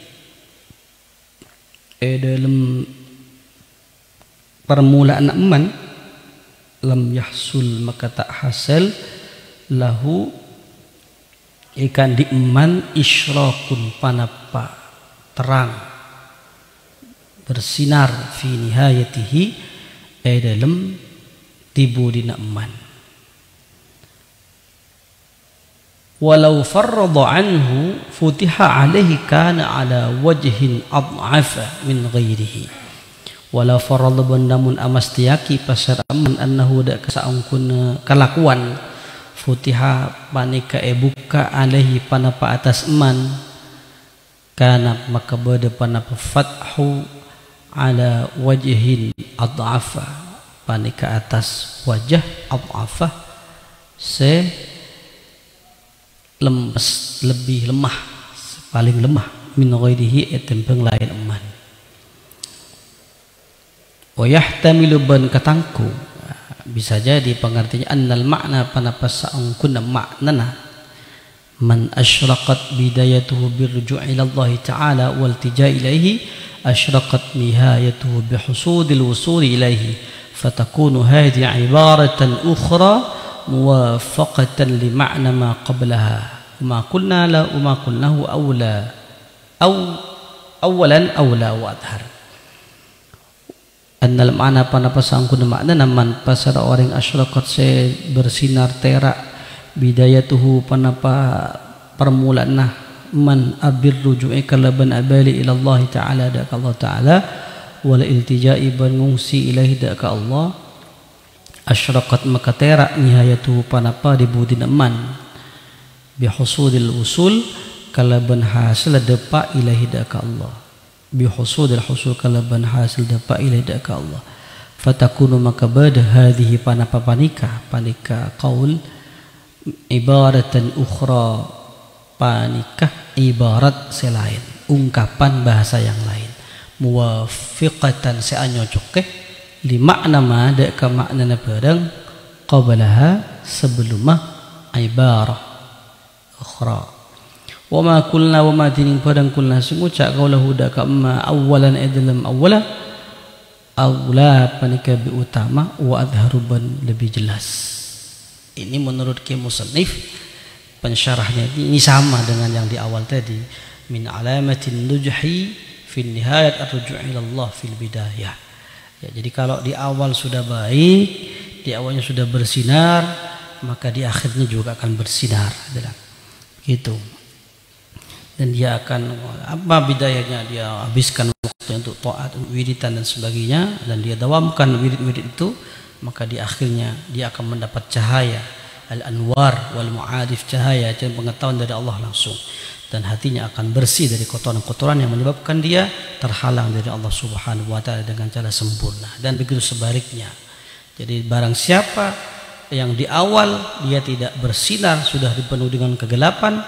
dalam permulaan man lam yahsul maka tak hasil lahu ikan di iman isyraqun panapa terang bersinar fi nihayatihi dalam tibu dina iman, walau farrada anhu futiha alaihi kana ala wajhin ad'afa min ghairihi, wala farad bandamun amastiyaki pasar aman annahu da kasaungkun kalakuan futiha panika buka alaihi panapa atas eman kana maka bade panapa fathu ala wajhin adhafa panika atas wajah adhafa se lemes lebih lemah paling lemah min ghairihi etempeng lain eman, wa yahtamilu ban katangku bisa jadi pengertiannya annal makna panapa saungkun maknana man asyraqat bidayatuhu birruju' ila Allah ta'ala wal tija ilaihi asyraqat nihayatuhu bihusudil wusul ilaihi fatakunu hadhi ibaratan ukhra muwafaqatan li ma'na ma qablaha ma qulna la ma qulnahu awla awalan awla wa adhar. Annal makna panapa sangkun makna naman pasara orang asyraqat se bersinar terak bidayatuhu panapa permulaan man abir ruju'i kalaban abali ila Allah ta'ala da Allah ta'ala wal iltija'i ban ngungsi ilahi da ka Allah asyraqat maka terak nihayatuhu panapa dibudin man bihusudil usul kalaban hasil depa ilahi da ka Allah bihusudil husul kalaban hasil depa ilahi da ka Allah fatakunu maka bada hadhihi panapa panika qaul ibaratan ukhra panikah ibarat selain ungkapan bahasa yang lain muwafiqatan seanyocoke li makna ma da ka makna barang qablaha sebelumah ibarah ukhra wa ma kulna wa ma dinin barang kulna sunguca qaulahu da ka ma awalan dalam awala awla panika bi utama wa adharuban lebih jelas. Ini menurut Ki Musannif pensyarahnya ini sama dengan yang di awal tadi min alamatin nujhi fi nihayat ar-ruju' ila Allah fil bidayah. Ya, jadi kalau di awal sudah baik, di awalnya sudah bersinar, maka di akhirnya juga akan bersinar adalah gitu. Dan dia akan apa bidayahnya dia habiskan waktu untuk taat, wiridan dan sebagainya dan dia dawamkan wirid-wirid itu, maka di akhirnya dia akan mendapat cahaya al-anwar wal mu'arif cahaya pengetahuan dari Allah langsung dan hatinya akan bersih dari kotoran-kotoran yang menyebabkan dia terhalang dari Allah Subhanahu wa taala dengan cara sempurna dan begitu sebaliknya. Jadi barang siapa yang di awal dia tidak bersinar sudah dipenuhi dengan kegelapan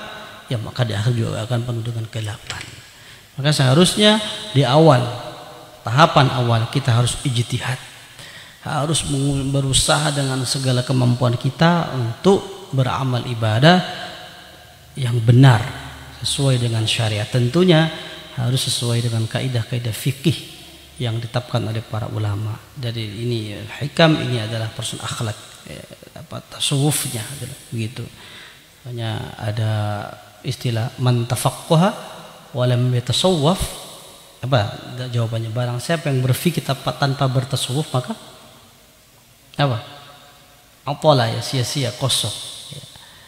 ya maka di akhir juga akan penuh dengan kegelapan. Maka seharusnya di awal, tahapan awal kita harus ijtihad, harus berusaha dengan segala kemampuan kita untuk beramal ibadah yang benar sesuai dengan syariat. Tentunya harus sesuai dengan kaidah-kaidah fikih yang ditetapkan oleh para ulama. Jadi ini hikam, ini adalah person akhlak, tasawufnya begitu. Hanya ada istilah man tafaqqaha wa lam yatasawwaf. Apa jawabannya? Barang siapa yang berfikir tanpa bertasawuf maka apa? Apalah ya, sia-sia, kosong. Ya.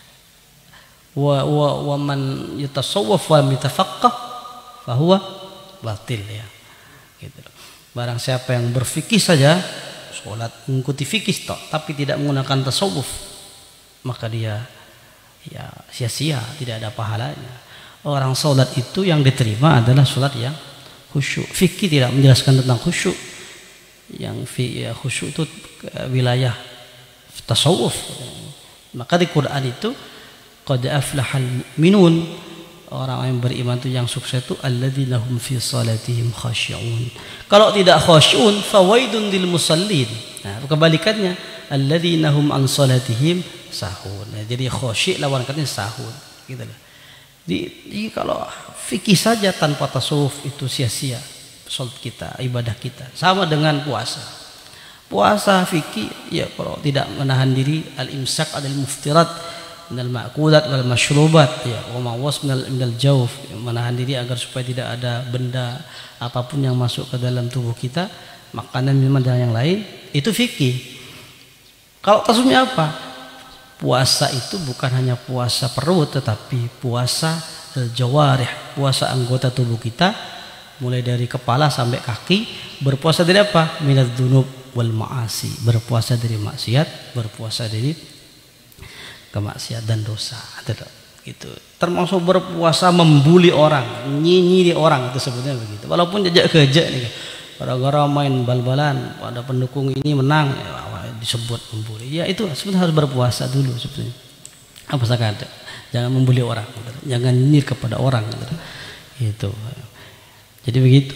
Wa man yatasawwaf wa lam yatafaqqah fa huwa batil ya. Gitu. Barang siapa yang berfikih saja, sholat mengikuti fikih tapi tidak menggunakan tasawuf, maka dia ya sia-sia, tidak ada pahalanya. Orang sholat itu yang diterima adalah sholat yang khusyuk. Fikih tidak menjelaskan tentang khusyuk. Yang khusyuk itu wilayah tasawuf. Maka di Quran itu qad aflahal mu'minun, orang yang beriman itu yang sukses itu alladzina hum fi salatihim khashi'un. Kalau tidak khasyun fawaidun lil musallin. Nah, kebalikannya alladzina hum an salatihim sahun. Nah, jadi khasyi' lawan katanya sahun, gitu loh. Jadi kalau fikih saja tanpa tasawuf itu sia-sia salat kita, ibadah kita. Sama dengan puasa. Puasa fikih ya kalau tidak menahan diri al-imsak adil muftirat minal ma'kulat wal masyrubat ya wa mawas minal jawf, menahan diri agar supaya tidak ada benda apapun yang masuk ke dalam tubuh kita, makanan, minuman dan yang lain, itu fikih. Kalau tasawufnya apa? Puasa itu bukan hanya puasa perut tetapi puasa jawarih, puasa anggota tubuh kita mulai dari kepala sampai kaki. Berpuasa dari apa? Minadz dzunub wal ma'asi, berpuasa dari maksiat, berpuasa dari kemaksiatan dan dosa, gitu. Termasuk berpuasa membuli orang, nyinyiri orang, itu sebetulnya begitu. Walaupun jejak-kejek nih, gara-gara main bal-balan pada pendukung ini menang, ya, disebut membuli. Ya itu sebenarnya harus berpuasa dulu sebetulnya. Apa saja, jangan membuli orang, jangan nyinyir kepada orang, gitu. Jadi begitu.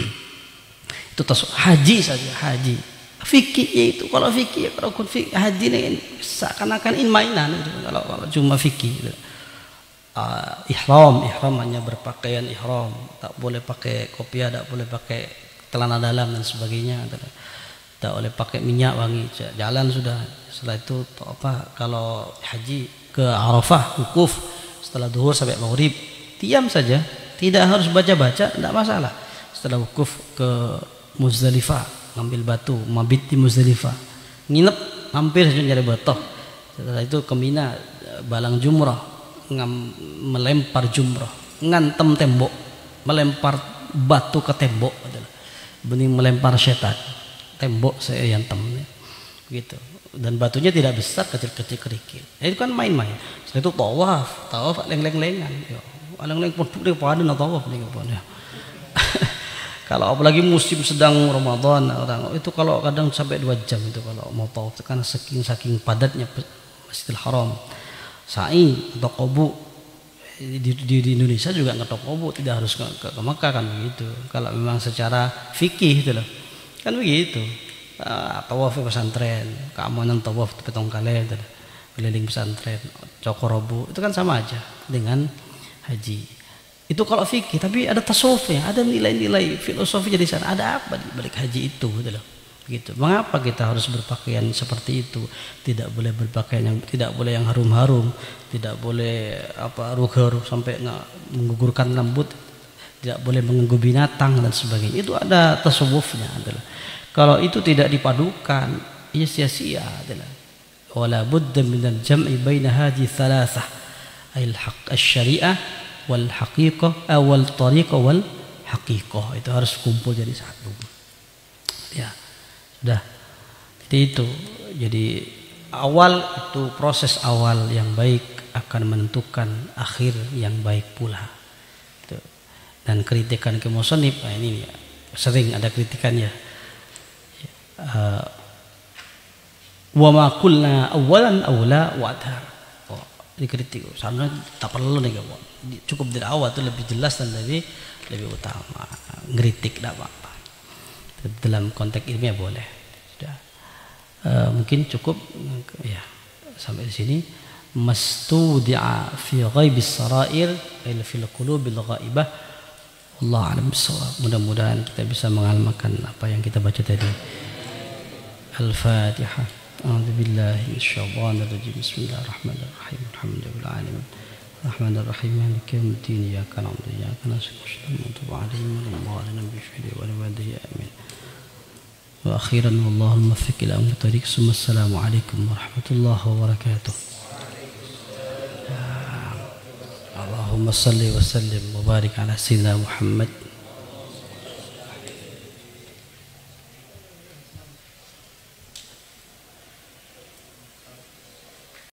Itu haji saja, haji. Fikih itu kalau fikih, kalau fikih haji ini seakan-akan mainan gitu. Kalau cuma fikih gitu. Ihram hanya berpakaian ihram, tak boleh pakai kopiah, tak boleh pakai celana dalam dan sebagainya, tak boleh pakai minyak wangi, jalan sudah. Setelah itu apa, kalau haji ke Arafah wukuf setelah zuhur sampai maghrib, diam saja, tidak harus baca-baca, tidak masalah. Setelah wukuf ke Muzdalifah, ngambil batu, mabit di Muzdalifah, nginep, hampir saja nyari batu. Setelah itu ke Mina, balang jumrah, melempar jumrah, ngantem tembok, melempar batu ke tembok, bening melempar setan, tembok saya yantem, gitu. Dan batunya tidak besar, kecil-kecil kerikil. Itu kan main-main. Setelah itu tawaf leng-leng-lengan, leng-leng pun dia pada nak tawaf nih ya. Kalau apalagi musim sedang Ramadan, orang itu kalau kadang sampai 2 jam itu kalau mau tawaf, karena saking padatnya Masjidil Haram. Sa'i atau qobu di Indonesia juga nggak qobu, tidak harus ke Mekah kan begitu. Kalau memang secara fikih itu loh, kan begitu. Tawaf pesantren, keamanan tawaf petong kali, keliling pesantren, cokorobu itu kan sama aja dengan haji. Itu kalau fikih, tapi ada tasawufnya, ada nilai-nilai filosofi di sana. Ada apa di balik haji itu, gitu loh. Gitu. Mengapa kita harus berpakaian seperti itu? Tidak boleh berpakaian yang tidak boleh yang harum-harum, tidak boleh apa ruh-ruh sampai menggugurkan rambut, tidak boleh mengganggu binatang dan sebagainya. Itu ada tasawufnya, adalah. Kalau itu tidak dipadukan, ya sia-sia, adalah. Wala budda minal jam'i baina hadhihi thalathah, al-haqq asy-syari'ah wal haqiqah awal tariqah wal haqiqah. Itu harus kumpul jadi satu ya, sudah. Jadi itu, jadi awal itu proses awal yang baik akan menentukan akhir yang baik pula. Itu. Dan kritikan ke musannif, ini ya, sering ada kritikannya, wa ma qulna awalan awla wa adhar. dikritik. Seharusnya tak perlu nih kawan. Cukup dari awal itu lebih jelas dan lebih utama. Ngeritik tidak apa-apa. Dalam konteks ilmiah boleh. Sudah. Mungkin cukup ya sampai di sini. Mastudi'a fi ghaibis sarair ila fil qulubil ghaibah. Allah alam bisawab. Mudah-mudahan kita bisa mengamalkan apa yang kita baca tadi. Al-Fatihah. A'udzu billahi minasyaitonir rajim. Bismillahirrahmanirrahim. Alhamdulillahil alamin. Rahmanir rahim. Maliki yaumiddin. Iyyaka na'budu wa iyyaka nasta'in. Ihdinas siratal mustaqim. Amin. Wa akhiran wallahu al-muwaffiq ila aqwamit thariq. Assalamu alaikum warahmatullahi wabarakatuh. Allahumma salli wa sallim wa barik ala sayyidina Muhammad